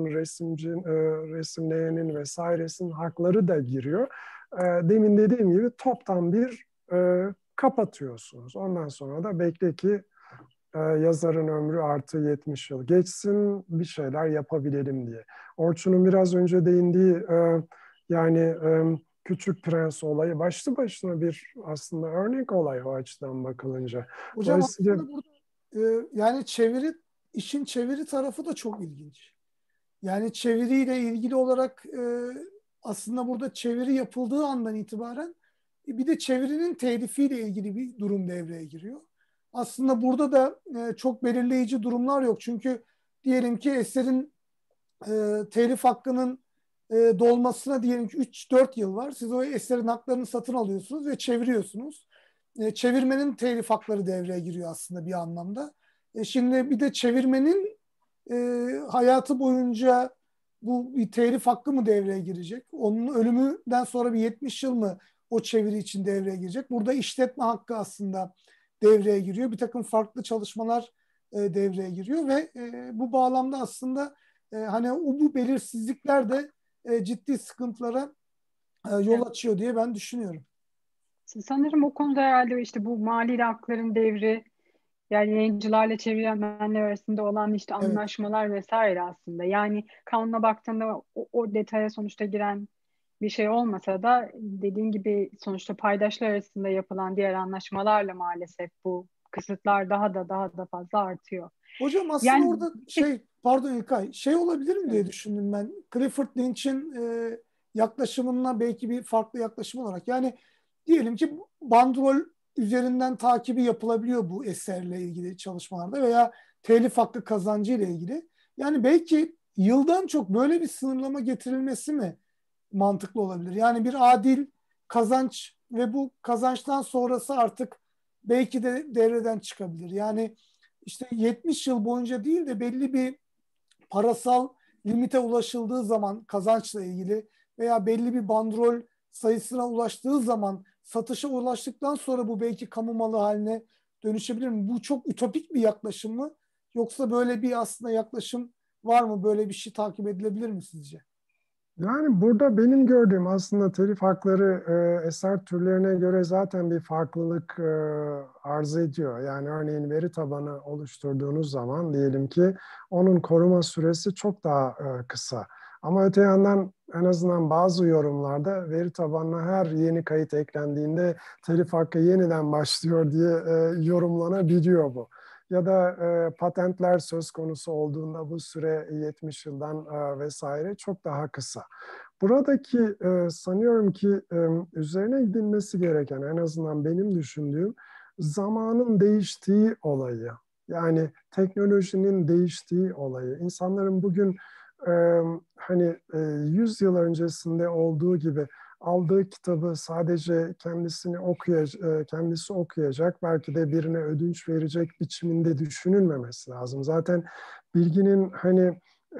resimleyenin vesairesinin hakları da giriyor. Demin dediğim gibi toptan bir kapatıyorsunuz. Ondan sonra da bekle ki yazarın ömrü artı 70 yıl geçsin, bir şeyler yapabilelim diye. Orçun'un biraz önce değindiği yani Küçük Prens olayı başlı başına bir aslında örnek olay o açıdan bakılınca. Hocam Dolayısıyla aslında burada yani işin çeviri tarafı da çok ilginç. Yani çeviriyle ilgili olarak aslında burada çeviri yapıldığı andan itibaren bir de çevirinin telifiyle ilgili bir durum devreye giriyor. Aslında burada da çok belirleyici durumlar yok. Çünkü diyelim ki eserin telif hakkının dolmasına diyelim ki 3-4 yıl var. Siz o eserin haklarını satın alıyorsunuz ve çeviriyorsunuz. Çevirmenin telif hakları devreye giriyor aslında bir anlamda. Şimdi bir de çevirmenin hayatı boyunca bu bir telif hakkı mı devreye girecek? Onun ölümünden sonra bir 70 yıl mı o çeviri için devreye girecek? Burada işletme hakkı aslında devreye giriyor. Bir takım farklı çalışmalar devreye giriyor ve bu bağlamda aslında hani bu belirsizlikler de ciddi sıkıntılara yol Evet. açıyor diye ben düşünüyorum. Sanırım o konuda herhalde işte bu mali hakların devri, yani yayıncılarla çevirmenler arasında olan işte Evet. anlaşmalar vesaire aslında. Yani kanuna baktığında o detaya sonuçta giren bir şey olmasa da dediğin gibi sonuçta paydaşlar arasında yapılan diğer anlaşmalarla maalesef bu kısıtlar daha da fazla artıyor. Hocam aslında Yani orada pardon İlkay, olabilir mi diye düşündüm ben. Clifford Lynch'in yaklaşımına belki bir farklı yaklaşım olarak. Yani diyelim ki bandrol üzerinden takibi yapılabiliyor bu eserle ilgili çalışmalarda veya telif hakkı kazancı ile ilgili. Yani belki yıldan çok böyle bir sınırlama getirilmesi mi mantıklı olabilir? Yani bir adil kazanç ve bu kazançtan sonrası artık belki de devreden çıkabilir. Yani işte 70 yıl boyunca değil de belli bir parasal limite ulaşıldığı zaman kazançla ilgili veya belli bir bandrol sayısına ulaştığı zaman satışa ulaştıktan sonra bu belki kamu malı haline dönüşebilir mi? Bu çok ütopik bir yaklaşım mı? Yoksa böyle bir aslında yaklaşım var mı? Böyle bir şey takip edilebilir mi sizce? yani burada benim gördüğüm aslında telif hakları eser türlerine göre zaten bir farklılık arz ediyor. Yani örneğin veri tabanı oluşturduğunuz zaman diyelim ki onun koruma süresi çok daha kısa. Ama öte yandan en azından bazı yorumlarda veri tabanına her yeni kayıt eklendiğinde telif hakkı yeniden başlıyor diye yorumlanabiliyor bu. Ya da patentler söz konusu olduğunda bu süre 70 yıldan vesaire çok daha kısa. Buradaki sanıyorum ki üzerine gidilmesi gereken en azından benim düşündüğüm zamanın değiştiği olayı. Yani teknolojinin değiştiği olayı. İnsanların bugün hani 100 yıl öncesinde olduğu gibi aldığı kitabı sadece kendisi okuyacak, belki de birine ödünç verecek biçiminde düşünülmemesi lazım. Zaten bilginin hani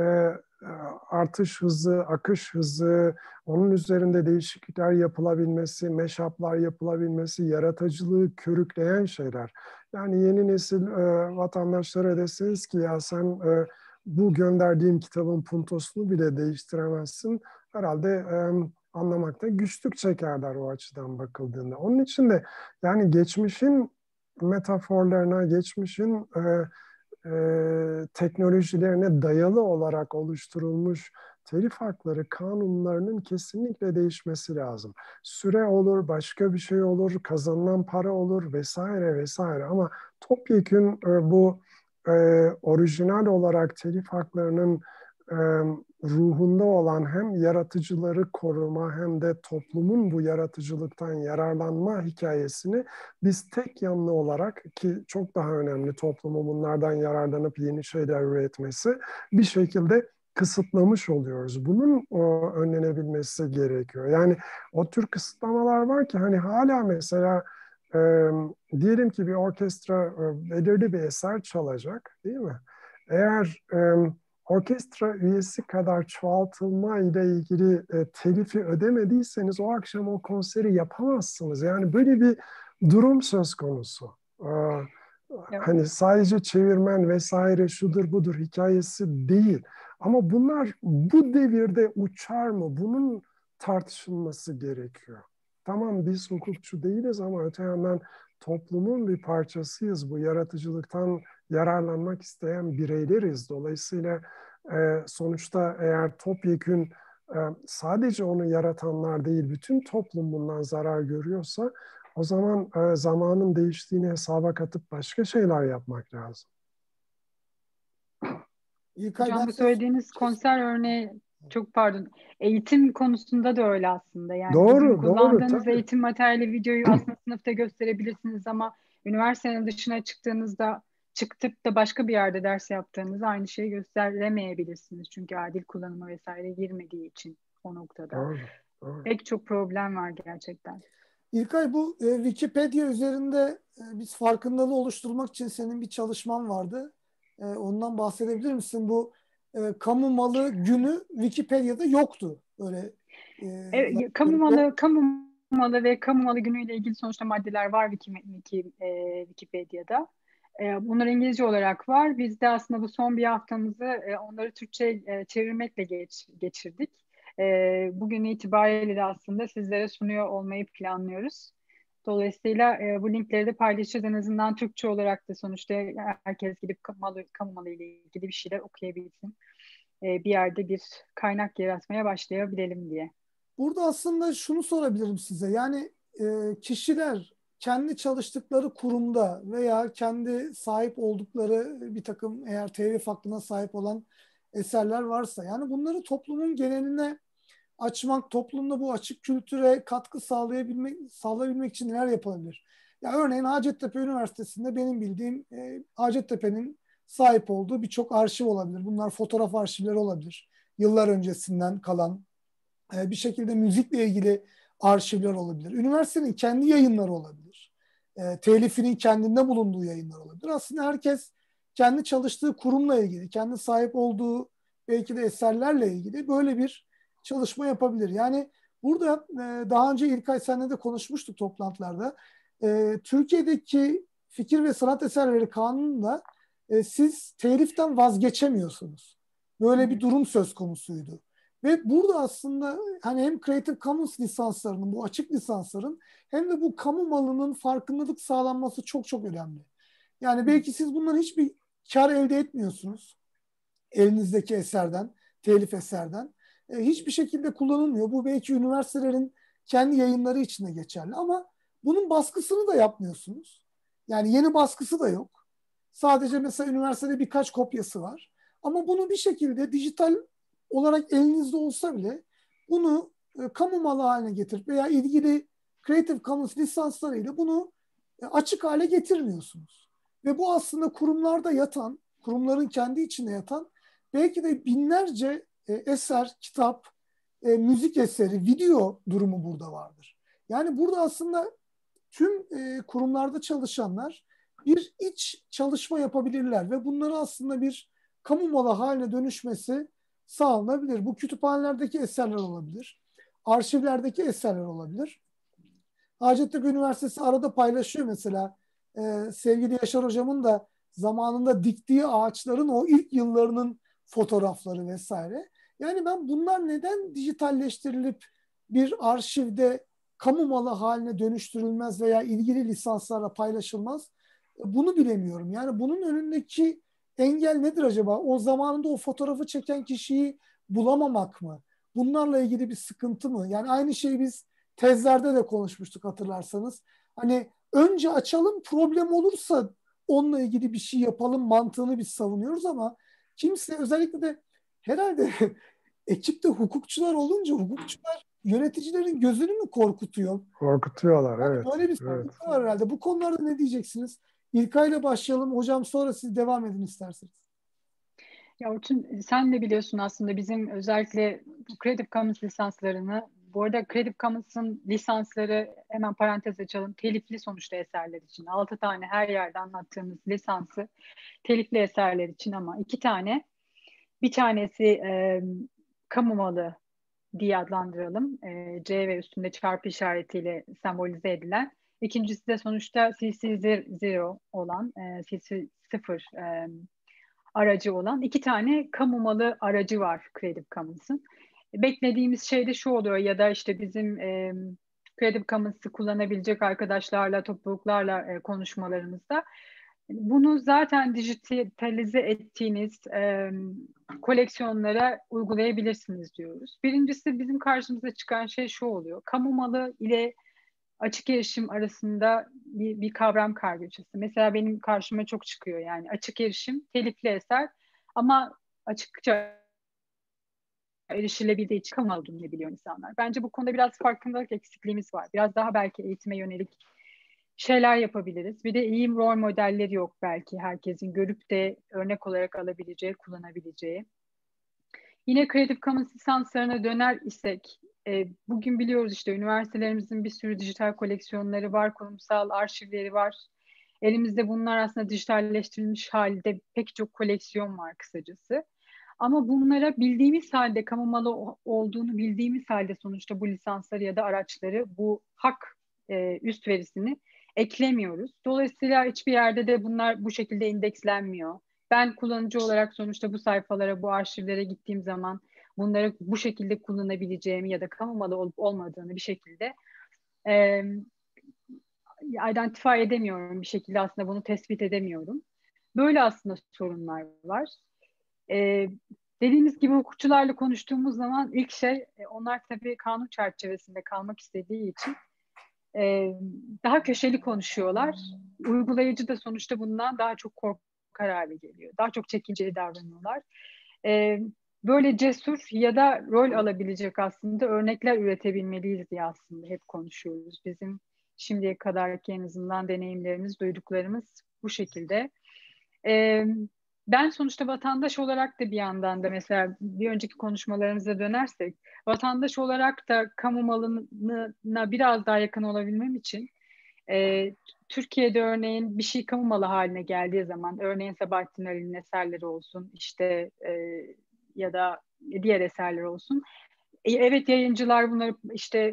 artış hızı, akış hızı, onun üzerinde değişiklikler yapılabilmesi, meşaplar yapılabilmesi, yaratıcılığı körükleyen şeyler. Yani yeni nesil vatandaşlara deseniz ki ya sen bu gönderdiğim kitabın puntosunu bile değiştiremezsin. Herhalde anlamakta güçlük çekerler o açıdan bakıldığında. Onun için de yani geçmişin metaforlarına, geçmişin teknolojilerine dayalı olarak oluşturulmuş telif hakları kanunlarının kesinlikle değişmesi lazım. Süre olur, başka bir şey olur, kazanılan para olur vesaire vesaire ama topyekün bu orijinal olarak telif haklarının ruhunda olan hem yaratıcıları koruma hem de toplumun bu yaratıcılıktan yararlanma hikayesini biz tek yanlı olarak, ki çok daha önemli toplumun bunlardan yararlanıp yeni şeyler üretmesi, bir şekilde kısıtlamış oluyoruz. Bunun önlenebilmesi gerekiyor. Yani o tür kısıtlamalar var ki hani hala mesela diyelim ki bir orkestra belirli bir eser çalacak, değil mi? Eğer orkestra üyesi kadar çoğaltılma ile ilgili telifi ödemediyseniz o akşam o konseri yapamazsınız. Yani böyle bir durum söz konusu. Hani sadece çevirmen vesaire şudur budur hikayesi değil. Ama bunlar bu devirde uçar mı? Bunun tartışılması gerekiyor. Tamam biz hukukçu değiliz ama öte yandan toplumun bir parçasıyız. Bu yaratıcılıktan yararlanmak isteyen bireyleriz. Dolayısıyla sonuçta eğer topyekün sadece onu yaratanlar değil, bütün toplum bundan zarar görüyorsa o zaman zamanın değiştiğini hesaba katıp başka şeyler yapmak lazım. Hocam bu söylediğiniz konser örneği, çok pardon, eğitim konusunda da öyle aslında. Yani bugün Doğru, kullandığınız tabii. eğitim materyali videoyu aslında sınıfta gösterebilirsiniz ama üniversitenin dışına çıktıp da başka bir yerde ders yaptığınızda aynı şeyi gösteremeyebilirsiniz. Çünkü adil kullanıma vesaire girmediği için o noktada. Doğru. Pek çok problem var gerçekten. İlkay, bu Wikipedia üzerinde biz farkındalığı oluşturmak için senin bir çalışman vardı. Ondan bahsedebilir misin? Bu kamu malı günü Wikipedia'da yoktu. Öyle Evet, kamu malı ve kamu malı günüyle ilgili sonuçta maddeler var Wikipedia'da. Bunlar İngilizce olarak var. Biz de aslında bu son bir haftamızı onları Türkçe çevirmekle geçirdik. Bugün itibariyle de aslında sizlere sunuyor olmayı planlıyoruz. Dolayısıyla bu linkleri de paylaşacağız. En azından Türkçe olarak da sonuçta herkes gidip kamu malı ile ilgili bir şeyler okuyabilsin. Bir yerde bir kaynak yaratmaya başlayabilelim diye. Burada aslında şunu sorabilirim size. Yani kişiler kendi çalıştıkları kurumda veya kendi sahip oldukları bir takım, eğer telif hakkına sahip olan eserler varsa, yani bunları toplumun geneline açmak, toplumda bu açık kültüre katkı sağlayabilmek için neler yapılabilir? Ya örneğin Hacettepe Üniversitesi'nde benim bildiğim Hacettepe'nin sahip olduğu birçok arşiv olabilir. Bunlar fotoğraf arşivleri olabilir. Yıllar öncesinden kalan bir şekilde müzikle ilgili arşivler olabilir. Üniversitenin kendi yayınları olabilir. Telifinin kendinde bulunduğu yayınlar olabilir. Aslında herkes kendi çalıştığı kurumla ilgili, kendi sahip olduğu belki de eserlerle ilgili böyle bir çalışma yapabilir. Yani burada daha önce İlkay seninle de konuşmuştuk toplantılarda. Türkiye'deki Fikir ve Sanat Eserleri Kanunu'nda siz teliften vazgeçemiyorsunuz. Böyle bir durum söz konusuydu. Ve burada aslında hani hem Creative Commons lisanslarının, bu açık lisansların, hem de bu kamu malının farkındalık sağlanması çok çok önemli. Yani belki siz bundan hiçbir kar elde etmiyorsunuz elinizdeki eserden, telif eserden. Hiçbir şekilde kullanılmıyor. Bu belki üniversitelerin kendi yayınları içinde geçerli ama bunun baskısını da yapmıyorsunuz. Yani yeni baskısı da yok. Sadece mesela üniversitede birkaç kopyası var. Ama bunu bir şekilde dijital olarak elinizde olsa bile bunu kamu malı haline getirip veya ilgili Creative Commons lisanslarıyla bunu açık hale getirmiyorsunuz. Ve bu aslında kurumlarda yatan, kurumların kendi içinde yatan belki de binlerce eser, kitap, müzik eseri, video durumu burada vardır. Yani burada aslında tüm kurumlarda çalışanlar bir iç çalışma yapabilirler ve bunları aslında bir kamu malı haline dönüşmesi sağlanabilir. Bu kütüphanelerdeki eserler olabilir, arşivlerdeki eserler olabilir. Hacettepe Üniversitesi arada paylaşıyor mesela. Sevgili Yaşar Hocam'ın da zamanında diktiği ağaçların o ilk yıllarının fotoğrafları vesaire. Yani ben bunlar neden dijitalleştirilip bir arşivde kamu malı haline dönüştürülmez veya ilgili lisanslarla paylaşılmaz? Bunu bilemiyorum. Yani bunun önündeki engel nedir acaba? O zamanında o fotoğrafı çeken kişiyi bulamamak mı? Bunlarla ilgili bir sıkıntı mı? Yani aynı şeyi biz tezlerde de konuşmuştuk hatırlarsanız. Hani önce açalım, problem olursa onunla ilgili bir şey yapalım mantığını biz savunuyoruz ama kimse, özellikle de herhalde ekipte hukukçular olunca hukukçular yöneticilerin gözünü mü korkutuyor? Korkutuyorlar, Yani evet. böyle bir Evet. sıkıntı var herhalde. Bu konularda ne diyeceksiniz? İlkay ile başlayalım. Hocam sonra siz devam edin isterseniz. Ya Orçun, sen de biliyorsun aslında bizim özellikle bu Creative Commons lisanslarını, bu arada Creative Commons'ın lisansları, hemen parantez açalım, telifli sonuçta eserler için. 6 tane her yerde anlattığımız lisansı telifli eserler için, ama 2 tane, bir tanesi kamu malı diye adlandıralım. C ve üstünde çarpı işaretiyle sembolize edilen. İkincisi de sonuçta CC0 olan, CC0 aracı olan 2 tane kamu malı aracı var Creative Commons'ın. Beklediğimiz şey de şu oluyor, ya da işte bizim Creative Commons'ı kullanabilecek arkadaşlarla, topluluklarla konuşmalarımızda bunu zaten dijitalize ettiğiniz koleksiyonlara uygulayabilirsiniz diyoruz. Birincisi, bizim karşımıza çıkan şey şu oluyor: kamu malı ile açık erişim arasında bir kavram kargaşası. Mesela benim karşıma çok çıkıyor, yani açık erişim, telifli eser ama açıkça erişilebildiği için kamu olduğunu biliyor insanlar. Bence bu konuda biraz farkındalık eksikliğimiz var. Biraz daha belki eğitime yönelik şeyler yapabiliriz. Bir de iyi rol modelleri yok belki herkesin görüp de örnek olarak alabileceği, kullanabileceği. Yine Creative Commons lisanslarına döner isek, bugün biliyoruz işte üniversitelerimizin bir sürü dijital koleksiyonları var, kurumsal arşivleri var. Elimizde bunlar aslında dijitalleştirilmiş halde pek çok koleksiyon var kısacası. Ama bunlara bildiğimiz halde, kamu malı olduğunu bildiğimiz halde sonuçta bu lisansları ya da araçları, bu hak üst verisini eklemiyoruz. Dolayısıyla hiçbir yerde de bunlar bu şekilde indekslenmiyor. Ben kullanıcı olarak sonuçta bu sayfalara, bu arşivlere gittiğim zaman bunları bu şekilde kullanabileceğimi ya da kamu malı olup olmadığını bir şekilde e, identify edemiyorum, bir şekilde aslında bunu tespit edemiyorum. Böyle aslında sorunlar var. E, Dediğimiz gibi hukukçularla konuştuğumuz zaman ilk şey, onlar tabii kanun çerçevesinde kalmak istediği için daha köşeli konuşuyorlar. Uygulayıcı da sonuçta bundan daha çok korkar hale geliyor. Daha çok çekinceli davranıyorlar. E, Böyle cesur ya da rol alabilecek aslında örnekler üretebilmeliyiz diye aslında hep konuşuyoruz. Bizim şimdiye kadarki en azından deneyimlerimiz, duyduklarımız bu şekilde. Ee, Ben sonuçta vatandaş olarak da bir yandan da, mesela bir önceki konuşmalarımıza dönersek, vatandaş olarak da kamu malına biraz daha yakın olabilmem için Türkiye'de örneğin bir şey kamu malı haline geldiği zaman, örneğin Sabahattin Ali'nin eserleri olsun işte, ya da diğer eserler olsun. Evet, yayıncılar bunları işte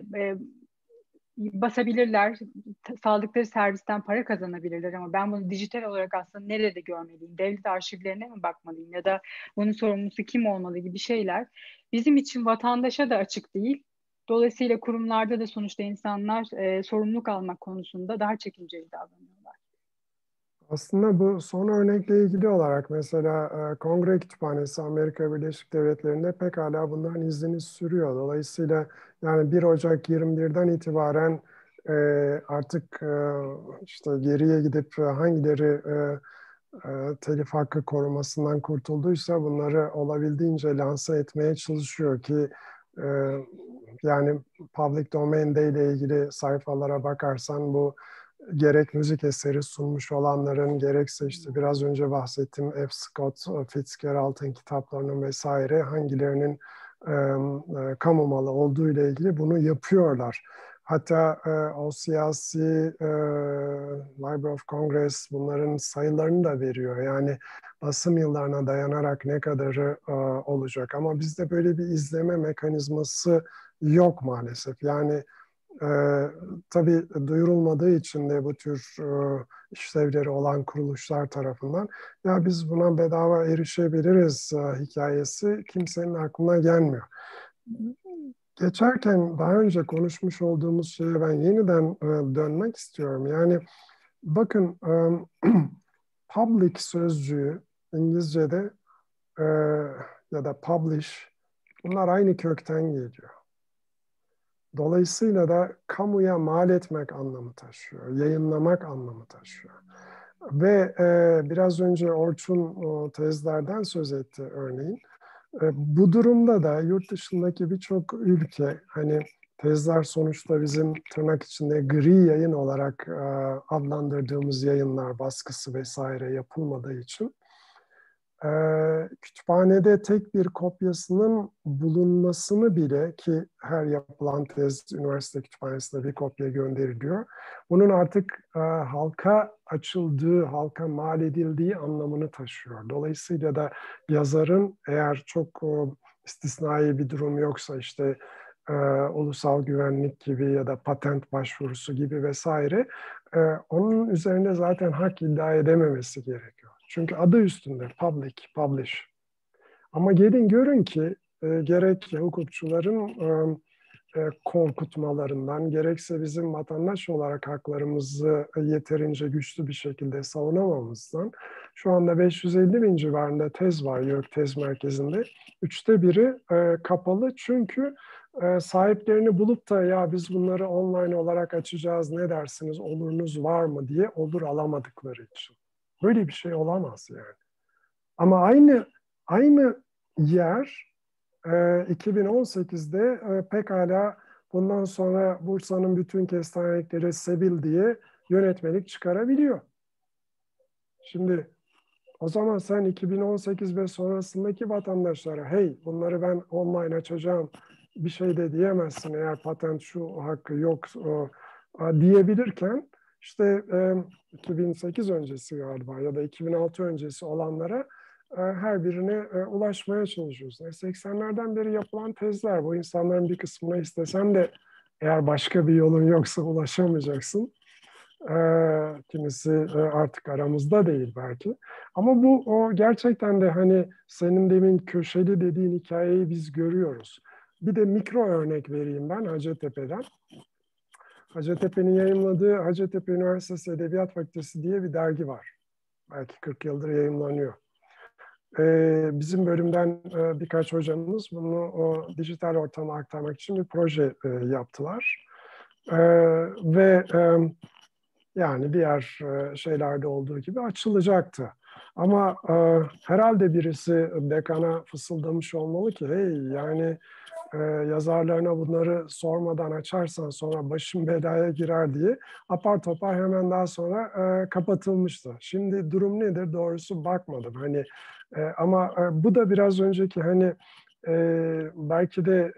basabilirler, sağladıkları servisten para kazanabilirler, ama ben bunu dijital olarak aslında nerede görmeliyim? Devlet arşivlerine mi bakmalıyım, ya da bunun sorumlusu kim olmalı gibi şeyler bizim için vatandaşa da açık değil. Dolayısıyla kurumlarda da sonuçta insanlar sorumluluk almak konusunda daha çekinceli davranıyorlar. Aslında bu son örnekle ilgili olarak mesela Kongre Kütüphanesi Amerika Birleşik Devletleri'nde pekala bunların izini sürüyor. Dolayısıyla yani 1 Ocak 21'den itibaren artık işte geriye gidip hangileri telif hakkı korumasından kurtulduysa bunları olabildiğince lanse etmeye çalışıyor ki e, yani public domain ile ilgili sayfalara bakarsan bu gerek müzik eseri sunmuş olanların, gerekse işte biraz önce bahsettiğim F. Scott Fitzgerald'ın kitaplarının vesaire hangilerinin kamu malı olduğu ile ilgili bunu yapıyorlar. Hatta o siyasi Library of Congress bunların sayılarını da veriyor. Yani basım yıllarına dayanarak ne kadarı olacak. Ama bizde böyle bir izleme mekanizması yok maalesef. Yani tabii duyurulmadığı için de bu tür işlevleri olan kuruluşlar tarafından ya biz buna bedava erişebiliriz hikayesi kimsenin aklına gelmiyor. Geçerken daha önce konuşmuş olduğumuz şeye ben yeniden dönmek istiyorum. Yani bakın public sözcüğü İngilizce'de e, ya da publish Bunlar aynı kökten geliyor. Dolayısıyla da kamuya mal etmek anlamı taşıyor, yayınlamak anlamı taşıyor. Ve biraz önce Orçun tezlerden söz etti örneğin. Bu durumda da yurt dışındaki birçok ülke, hani tezler sonuçta bizim tırnak içinde gri yayın olarak adlandırdığımız yayınlar, baskısı vesaire yapılmadığı için kütüphanede tek bir kopyasının bulunmasını bile, ki her yapılan tez üniversite kütüphanesine bir kopya gönderiliyor, bunun artık halka açıldığı, halka mal edildiği anlamını taşıyor. Dolayısıyla da yazarın eğer çok istisnai bir durum yoksa, işte ulusal güvenlik gibi ya da patent başvurusu gibi vesaire, onun üzerinde zaten hak iddia edememesi gerekiyor. Çünkü adı üstünde public, publish. Ama gelin görün ki gerek hukukçuların korkutmalarından, gerekse bizim vatandaş olarak haklarımızı yeterince güçlü bir şekilde savunamamızdan, şu anda 550 bin civarında tez var YÖK Tez Merkezi'nde. 1/3 kapalı çünkü sahiplerini bulup da ya biz bunları online olarak açacağız, ne dersiniz, olurunuz var mı diye olur alamadıkları için. Böyle bir şey olamaz yani. Ama aynı yer 2018'de pekala bundan sonra Bursa'nın bütün kestanekleri Sebil diye yönetmelik çıkarabiliyor. Şimdi o zaman sen 2018 ve sonrasındaki vatandaşlara hey bunları ben online açacağım bir şey de diyemezsin eğer patent şu hakkı yok diyebilirken işte 2008 öncesi galiba ya da 2006 öncesi olanlara her birine ulaşmaya çalışıyoruz. 80'lerden beri yapılan tezler, bu insanların bir kısmına istesen de eğer başka bir yolun yoksa ulaşamayacaksın. Kimisi artık aramızda değil belki. Ama bu o gerçekten de hani senin demin köşeli dediğin hikayeyi biz görüyoruz. Bir de mikro örnek vereyim ben Hacettepe'den. Hacettepe'nin yayımladığı Hacettepe Üniversitesi Edebiyat Fakültesi diye bir dergi var. Belki 40 yıldır yayımlanıyor. Bizim bölümden birkaç hocamız bunu dijital ortama aktarmak için bir proje yaptılar. Ve yani diğer şeylerde olduğu gibi açılacaktı. Ama herhalde birisi dekana fısıldamış olmalı ki hey yani yazarlarına bunları sormadan açarsan sonra başın belaya girer diye apar topar hemen daha sonra kapatılmıştı. Şimdi durum nedir? Doğrusu bakmadım. Hani ama bu da biraz önceki hani belki de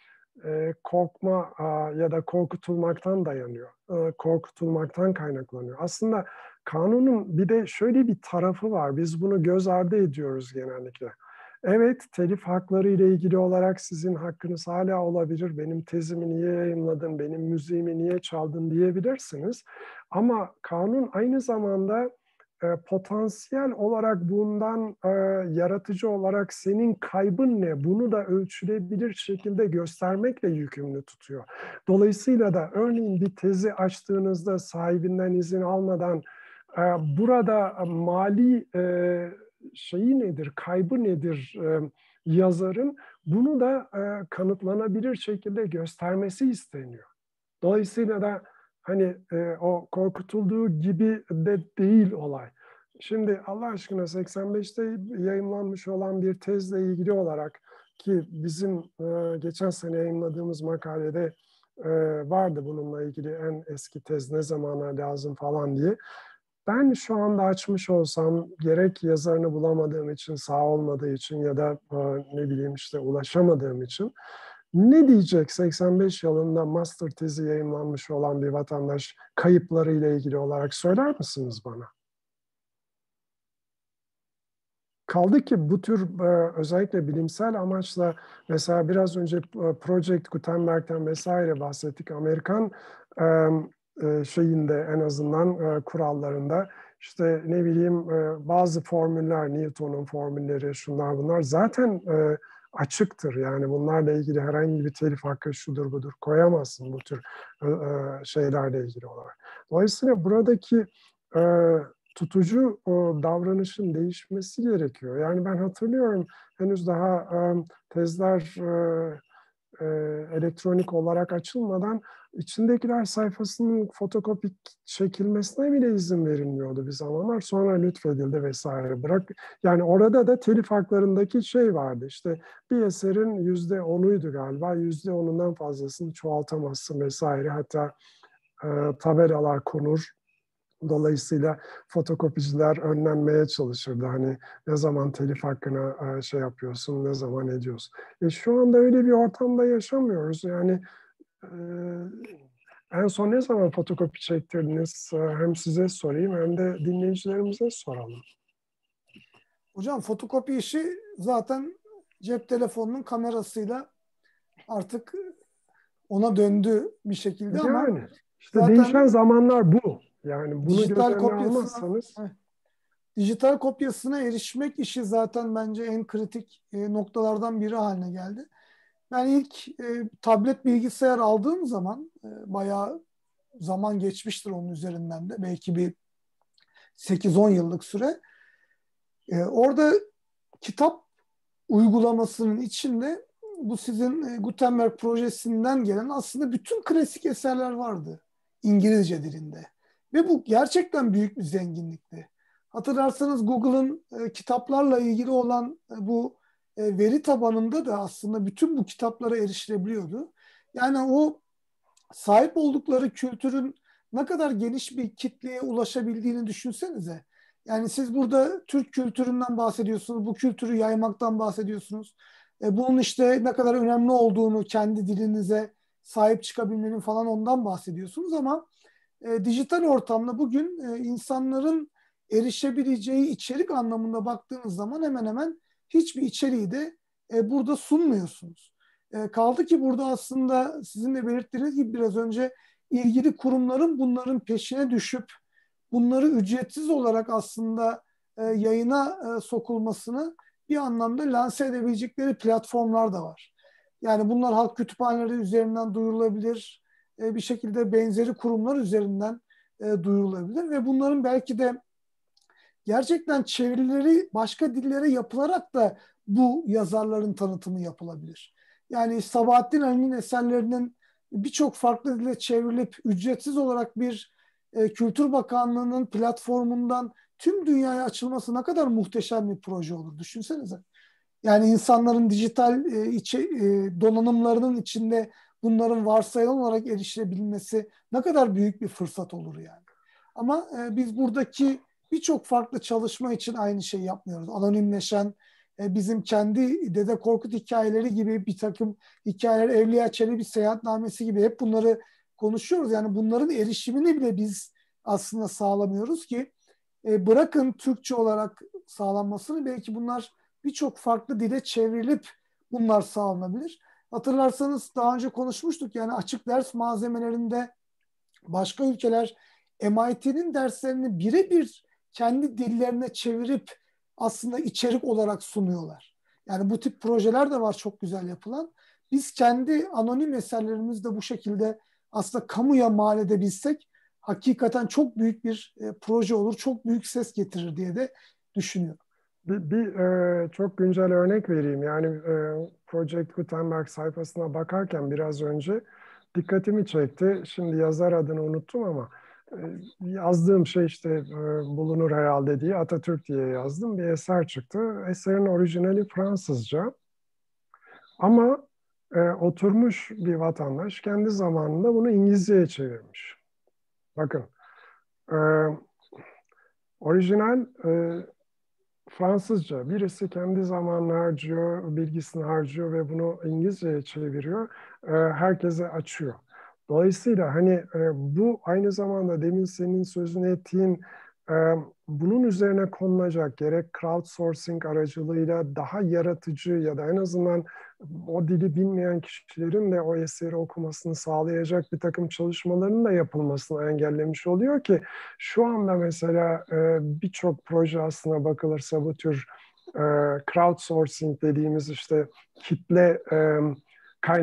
korkma ya da korkutulmaktan dayanıyor. Korkutulmaktan kaynaklanıyor. Aslında kanunun bir de şöyle bir tarafı var. Biz bunu göz ardı ediyoruz genellikle. Evet, telif hakları ile ilgili olarak sizin hakkınız hala olabilir. Benim tezimi niye yayınladın, benim müziğimi niye çaldın diyebilirsiniz. Ama kanun aynı zamanda potansiyel olarak bundan yaratıcı olarak senin kaybın ne? Bunu da ölçülebilir şekilde göstermekle yükümlü tutuyor. Dolayısıyla da örneğin bir tezi açtığınızda sahibinden izin almadan burada mali şeyi nedir, kaybı nedir yazarın? Bunu da kanıtlanabilir şekilde göstermesi isteniyor. Dolayısıyla da hani o korkutulduğu gibi de değil olay. Şimdi Allah aşkına 85'te yayımlanmış olan bir tezle ilgili olarak ki bizim geçen sene yayınladığımız makalede vardı bununla ilgili en eski tez ne zamana lazım falan diye. Ben şu anda açmış olsam gerek yazarını bulamadığım için, sağ olmadığı için ya da ne bileyim işte ulaşamadığım için ne diyecek 85 yılında master tezi yayımlanmış olan bir vatandaş kayıplarıyla ilgili olarak söyler misiniz bana? Kaldı ki bu tür özellikle bilimsel amaçla mesela biraz önce Project Gutenberg'ten vesaire bahsettik. Amerikan şeyinde en azından kurallarında işte ne bileyim bazı formüller, Newton'un formülleri, şunlar bunlar zaten açıktır. Yani bunlarla ilgili herhangi bir telif hakkı şudur budur koyamazsın bu tür şeylerle ilgili olarak. Dolayısıyla buradaki tutucu o davranışın değişmesi gerekiyor. Yani ben hatırlıyorum henüz daha tezler elektronik olarak açılmadan içindekiler sayfasının fotokopi çekilmesine bile izin verilmiyordu bir zamanlar. Sonra lütfedildi vesaire. Yani orada da telif haklarındaki şey vardı. İşte bir eserin %10'uydu galiba. %10'undan fazlasını çoğaltamazsın vesaire. Hatta tabelalar konur. Dolayısıyla fotokopiciler önlenmeye çalışırdı. Hani ne zaman telif hakkına şey yapıyorsun, ne zaman ediyorsun. Şu anda öyle bir ortamda yaşamıyoruz. Yani en son ne zaman fotokopi çektirdiniz? Hem size sorayım hem de dinleyicilerimize soralım. Hocam fotokopi işi zaten cep telefonunun kamerasıyla artık ona döndü bir şekilde ama Yani işte değişen zaten zamanlar bu. Yani bunu göz dijital önüne kopyasına almazsanız dijital kopyasına erişmek işi zaten bence en kritik noktalardan biri haline geldi. Ben ilk tablet bilgisayar aldığım zaman bayağı zaman geçmiştir onun üzerinden de. Belki bir 8-10 yıllık süre. Orada kitap uygulamasının içinde bu sizin Gutenberg projesinden gelen aslında bütün klasik eserler vardı İngilizce dilinde. Ve bu gerçekten büyük bir zenginlikti. Hatırlarsanız Google'ın kitaplarla ilgili olan bu veri tabanında da aslında bütün bu kitaplara erişilebiliyordu. Yani o sahip oldukları kültürün ne kadar geniş bir kitleye ulaşabildiğini düşünsenize. Yani siz burada Türk kültüründen bahsediyorsunuz, bu kültürü yaymaktan bahsediyorsunuz. Bunun işte ne kadar önemli olduğunu kendi dilinize sahip çıkabilmenin falan ondan bahsediyorsunuz ama dijital ortamda bugün insanların erişebileceği içerik anlamında baktığınız zaman hemen hemen hiçbir içeriği de burada sunmuyorsunuz. Kaldı ki burada aslında sizin de belirttiğiniz gibi biraz önce ilgili kurumların bunların peşine düşüp bunları ücretsiz olarak aslında yayına sokulmasını bir anlamda lanse edebilecekleri platformlar da var. Yani bunlar halk kütüphaneleri üzerinden duyurulabilir, bir şekilde benzeri kurumlar üzerinden duyurulabilir ve bunların belki de gerçekten çevirileri başka dillere yapılarak da bu yazarların tanıtımı yapılabilir. Yani Sabahattin Ali'nin eserlerinin birçok farklı dile çevrilip ücretsiz olarak bir Kültür Bakanlığı'nın platformundan tüm dünyaya açılması ne kadar muhteşem bir proje olur. Düşünsenize. Yani insanların dijital donanımlarının içinde bunların varsayılan olarak erişilebilmesi ne kadar büyük bir fırsat olur yani. Ama biz buradaki birçok farklı çalışma için aynı şeyi yapmıyoruz. Anonimleşen, bizim kendi Dede Korkut hikayeleri gibi bir takım hikayeler, Evliya Çelebi seyahatnamesi gibi hep bunları konuşuyoruz. Yani bunların erişimini bile biz aslında sağlamıyoruz ki bırakın Türkçe olarak sağlanmasını belki bunlar birçok farklı dile çevrilip bunlar sağlanabilir. Hatırlarsanız daha önce konuşmuştuk yani açık ders malzemelerinde başka ülkeler MIT'nin derslerini birebir kendi dillerine çevirip aslında içerik olarak sunuyorlar. Yani bu tip projeler de var çok güzel yapılan. Biz kendi anonim eserlerimizde bu şekilde aslında kamuya mal edebilsek hakikaten çok büyük bir proje olur, çok büyük ses getirir diye de düşünüyorum. Çok güncel örnek vereyim. Yani Project Gutenberg sayfasına bakarken biraz önce dikkatimi çekti. Şimdi yazar adını unuttum ama yazdığım şey işte bulunur herhalde diye Atatürk diye yazdım. Bir eser çıktı. Eserin orijinali Fransızca. Ama oturmuş bir vatandaş kendi zamanında bunu İngilizceye çevirmiş. Bakın, e, orijinal Fransızca. Birisi kendi zamanını harcıyor, bilgisini harcıyor ve bunu İngilizceye çeviriyor. Herkese açıyor. Dolayısıyla hani bu aynı zamanda demin senin sözünü ettiğin bunun üzerine konulacak gerek crowdsourcing aracılığıyla daha yaratıcı ya da en azından o dili bilmeyen kişilerin de o eseri okumasını sağlayacak bir takım çalışmaların da yapılmasını engellemiş oluyor ki şu anda mesela birçok proje aslına bakılırsa bu tür crowdsourcing dediğimiz işte kitle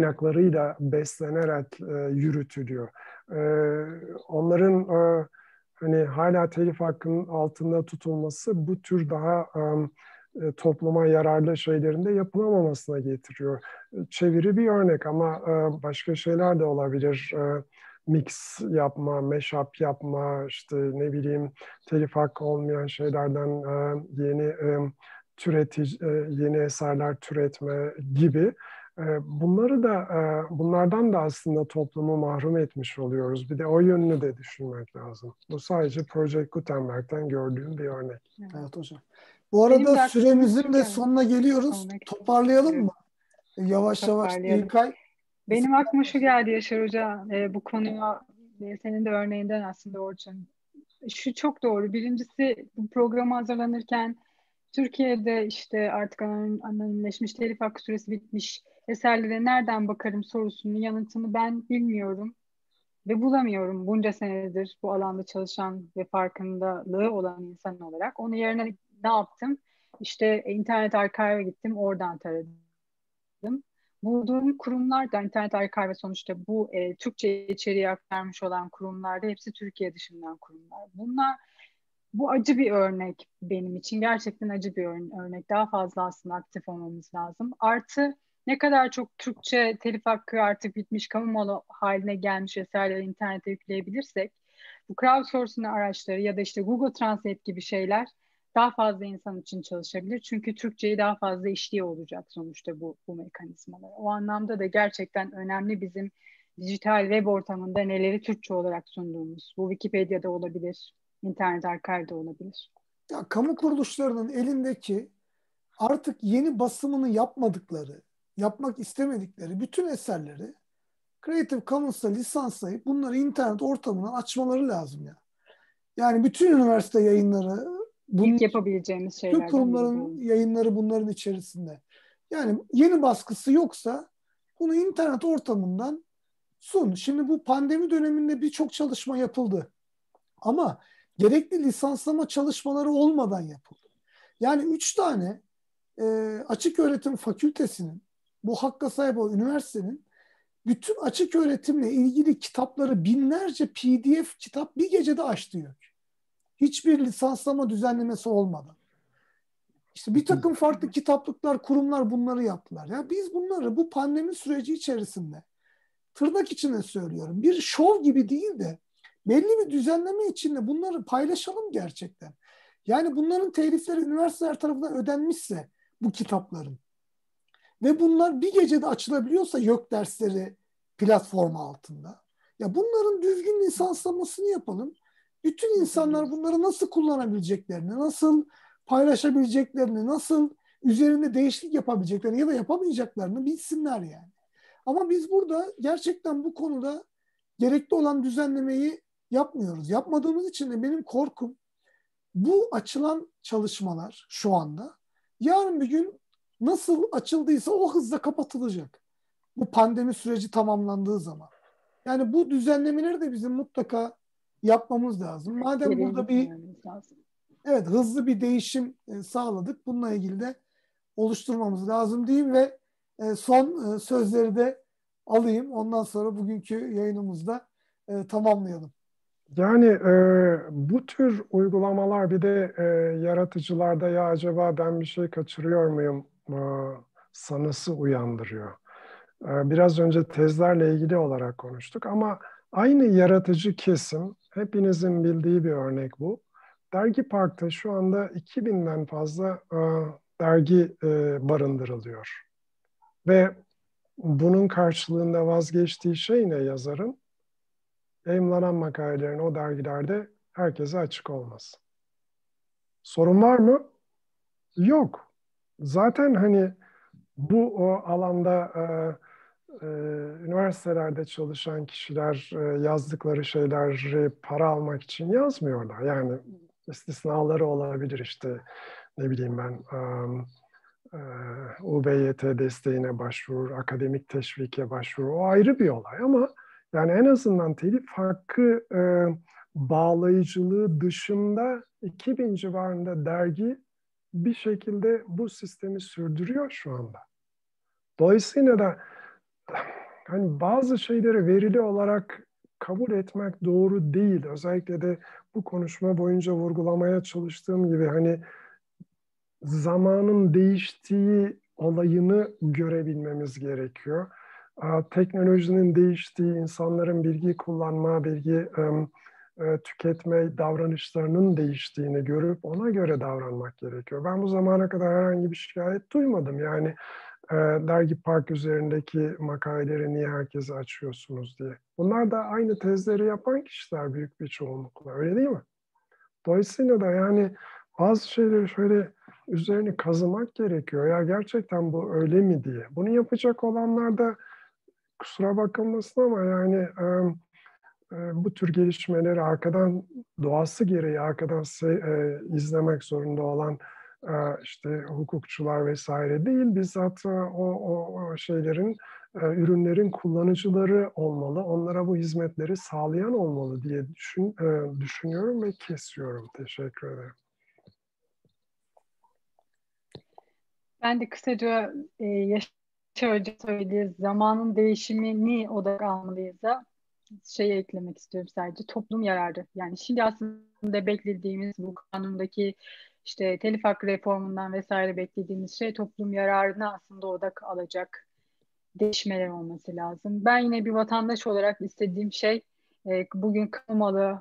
kaynaklarıyla beslenerek yürütülüyor. Onların hani hala telif hakkının altında tutulması bu tür daha topluma yararlı şeylerin de yapılamamasına getiriyor. Çeviri bir örnek ama başka şeyler de olabilir. Mix yapma, mashup yapma, işte ne bileyim telif hakkı olmayan şeylerden yeni yeni eserler türetme gibi. Bunlardan da aslında toplumu mahrum etmiş oluyoruz. Bir de o yönünü de düşünmek lazım. Bu sadece Project Gutenberg'ten gördüğüm bir örnek. Evet hocam. Bu arada süremizin de sonuna geliyoruz. Toparlayalım mı? Yavaş yavaş İlkay. Benim aklıma şu geldi Yaşar Hoca, bu konuya senin de örneğinden aslında Orçun. Şu çok doğru. Birincisi bu programı hazırlanırken Türkiye'de işte artık anonimleşmiş, telif hakkı süresi bitmiş eserlere nereden bakarım sorusunun yanıtını ben bilmiyorum ve bulamıyorum bunca senedir bu alanda çalışan ve farkındalığı olan insan olarak. Onun yerine ne yaptım? İşte internet arşive gittim, oradan taradım. Bulduğum kurumlar da internet arşivi sonuçta bu Türkçe içeriği aktarmış olan kurumlarda hepsi Türkiye dışından kurumlar. Bu acı bir örnek benim için. Gerçekten acı bir örnek. Daha fazla aslında aktif olmamız lazım. Artı ne kadar çok Türkçe telif hakkı artık bitmiş, kamu malı haline gelmiş eserleri internete yükleyebilirsek bu crowdsourcing araçları ya da işte Google Translate gibi şeyler daha fazla insan için çalışabilir. Çünkü Türkçeyi daha fazla işliyor olacak sonuçta bu mekanizmalar. O anlamda da gerçekten önemli bizim dijital web ortamında neleri Türkçe olarak sunduğumuz. Bu Wikipedia'da olabilir, internet arşivde olabilir. Ya, kamu kuruluşlarının elindeki artık yeni basımını yapmadıkları, yapmak istemedikleri bütün eserleri Creative Commons'ta lisanslayıp bunları internet ortamına açmaları lazım ya. Yani bütün üniversite yayınları, İlk yapabileceğimiz bütün şeylerden kurumların yayınları bunların içerisinde. Yani yeni baskısı yoksa bunu internet ortamından sun. Şimdi bu pandemi döneminde birçok çalışma yapıldı. Ama gerekli lisanslama çalışmaları olmadan yapıldı. Yani 3 tane açık öğretim fakültesinin, bu hakka sahip olan üniversitenin bütün açık öğretimle ilgili kitapları, binlerce PDF kitap bir gecede açtı yok. Hiçbir lisanslama düzenlemesi olmadan. İşte bir takım farklı kitaplıklar, kurumlar bunları yaptılar. Ya biz bunları bu pandemi süreci içerisinde, tırnak içinde söylüyorum, bir şov gibi değil de belli bir düzenleme içinde bunları paylaşalım gerçekten. Yani bunların telifleri üniversiteler tarafından ödenmişse bu kitapların ve bunlar bir gecede açılabiliyorsa YÖK dersleri platformu altında. Ya bunların düzgün lisanslamasını yapalım. Bütün insanlar bunları nasıl kullanabileceklerini, nasıl paylaşabileceklerini, nasıl üzerinde değişiklik yapabileceklerini ya da yapamayacaklarını bilsinler yani. Ama biz burada gerçekten bu konuda gerekli olan düzenlemeyi yapmıyoruz. Yapmadığımız için de benim korkum bu açılan çalışmalar şu anda yarın bir gün nasıl açıldıysa o hızla kapatılacak. Bu pandemi süreci tamamlandığı zaman. Yani bu düzenlemeleri de bizim mutlaka yapmamız lazım. Madem burada bir hızlı bir değişim sağladık. Bununla ilgili de oluşturmamız lazım diyeyim ve son sözleri de alayım. Ondan sonra bugünkü yayınımızda tamamlayalım. Yani bu tür uygulamalar bir de yaratıcılarda ya acaba ben bir şey kaçırıyor muyum sanısı uyandırıyor. Biraz önce tezlerle ilgili olarak konuştuk ama aynı yaratıcı kesim, hepinizin bildiği bir örnek bu. Dergi Park'ta şu anda 2000'den fazla dergi barındırılıyor. Ve bunun karşılığında vazgeçtiği şey ne yazarın? Yayımlanan makalelerin o dergilerde herkese açık olması. Sorun var mı? Yok. Zaten hani bu o alanda üniversitelerde çalışan kişiler yazdıkları şeyleri para almak için yazmıyorlar. Yani istisnaları olabilir işte ne bileyim ben UBYT desteğine başvurur, akademik teşvike başvurur. O ayrı bir olay ama yani en azından telif hakkı bağlayıcılığı dışında 2000 civarında dergi bir şekilde bu sistemi sürdürüyor şu anda. Dolayısıyla da hani bazı şeyleri verili olarak kabul etmek doğru değil. Özellikle de bu konuşma boyunca vurgulamaya çalıştığım gibi hani zamanın değiştiği olayını görebilmemiz gerekiyor. Teknolojinin değiştiği, insanların bilgi kullanma, bilgi tüketme davranışlarının değiştiğini görüp ona göre davranmak gerekiyor. Ben bu zamana kadar herhangi bir şikayet duymadım. Yani dergi Park üzerindeki makaleleri niye herkese açıyorsunuz diye. Bunlar da aynı tezleri yapan kişiler büyük bir çoğunlukla, öyle değil mi? Dolayısıyla da yani bazı şeyleri şöyle üzerine kazımak gerekiyor. Ya gerçekten bu öyle mi diye. Bunu yapacak olanlar da kusura bakılmasın ama yani bu tür gelişmeleri arkadan doğası gereği arkadan izlemek zorunda olan işte hukukçular vesaire değil, bizzat o şeylerin ürünlerin kullanıcıları olmalı, onlara bu hizmetleri sağlayan olmalı diye düşünüyorum ve kesiyorum. Teşekkür ederim. Ben de kısaca Yaşar Hoca söylediği zamanın değişimini odak almalıyız da eklemek istiyorum sadece. Toplum yararı. Yani şimdi aslında beklediğimiz bu kanundaki işte telif hakkı reformundan vesaire beklediğimiz şey toplum yararına aslında odak alacak değişmeler olması lazım. Ben yine bir vatandaş olarak istediğim şey bugün kamu malı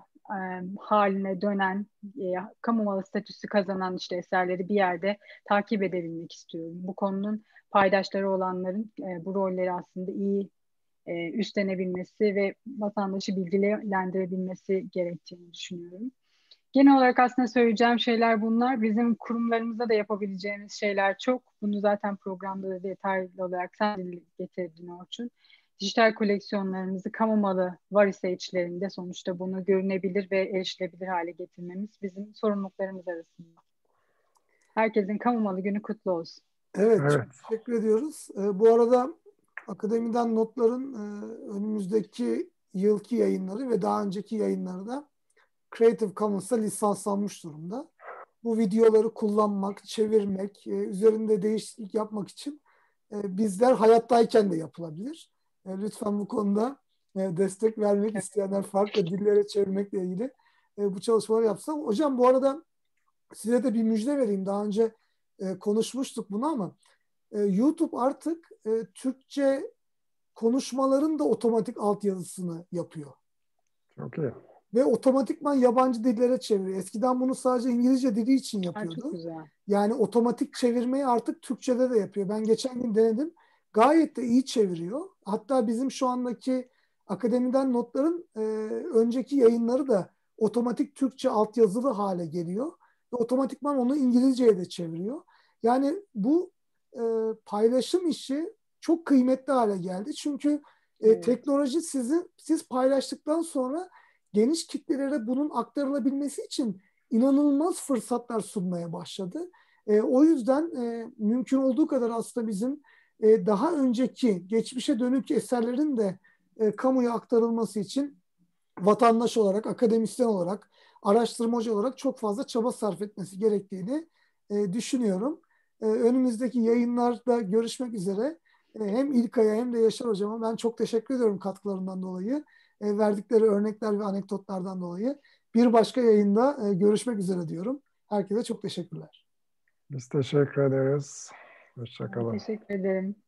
haline dönen, kamu malı statüsü kazanan işte eserleri bir yerde takip edebilmek istiyorum. Bu konunun paydaşları olanların bu rolleri aslında iyi üstlenebilmesi ve vatandaşı bilgilendirebilmesi gerektiğini düşünüyorum. Genel olarak aslında söyleyeceğim şeyler bunlar. Bizim kurumlarımızda da yapabileceğimiz şeyler çok. Bunu zaten programda da detaylı olarak sen dile getirdin Orçun. Dijital koleksiyonlarımızı kamu malı var ise içlerinde sonuçta bunu görünebilir ve erişilebilir hale getirmemiz bizim sorumluluklarımız arasında. Herkesin kamu malı günü kutlu olsun. Evet, çok Evet. teşekkür ediyoruz. Bu arada Akademiden Notlar'ın önümüzdeki yılki yayınları ve daha önceki yayınları da Creative Commons'a lisanslanmış durumda. Bu videoları kullanmak, çevirmek, üzerinde değişiklik yapmak için bizler hayattayken de yapılabilir. Lütfen bu konuda destek vermek isteyenler farklı dillere çevirmekle ilgili bu çalışmaları yapsam. Hocam bu arada size de bir müjde vereyim. Daha önce konuşmuştuk bunu ama YouTube artık Türkçe konuşmaların da otomatik altyazısını yapıyor. Çok iyi. Ve otomatikman yabancı dillere çeviriyor. Eskiden bunu sadece İngilizce dili için Çok yapıyordu. güzel. Yani otomatik çevirmeyi artık Türkçe'de de yapıyor. Ben geçen gün denedim. Gayet de iyi çeviriyor. Hatta bizim şu andaki Akademiden Notların önceki yayınları da otomatik Türkçe altyazılı hale geliyor. Ve otomatikman onu İngilizceye de çeviriyor. Yani bu paylaşım işi çok kıymetli hale geldi. Çünkü Evet. teknoloji siz paylaştıktan sonra geniş kitlelere bunun aktarılabilmesi için inanılmaz fırsatlar sunmaya başladı. O yüzden mümkün olduğu kadar aslında bizim daha önceki geçmişe dönük eserlerin de kamuya aktarılması için vatandaş olarak, akademisyen olarak, araştırmacı olarak çok fazla çaba sarf etmesi gerektiğini düşünüyorum. Önümüzdeki yayınlarda görüşmek üzere. Hem İlkay'a hem de Yaşar Hocama ben çok teşekkür ediyorum katkılarından dolayı. Verdikleri örnekler ve anekdotlardan dolayı. Bir başka yayında görüşmek üzere diyorum. Herkese çok teşekkürler. Biz teşekkür ederiz. Hoşça kalın. Teşekkür ederim.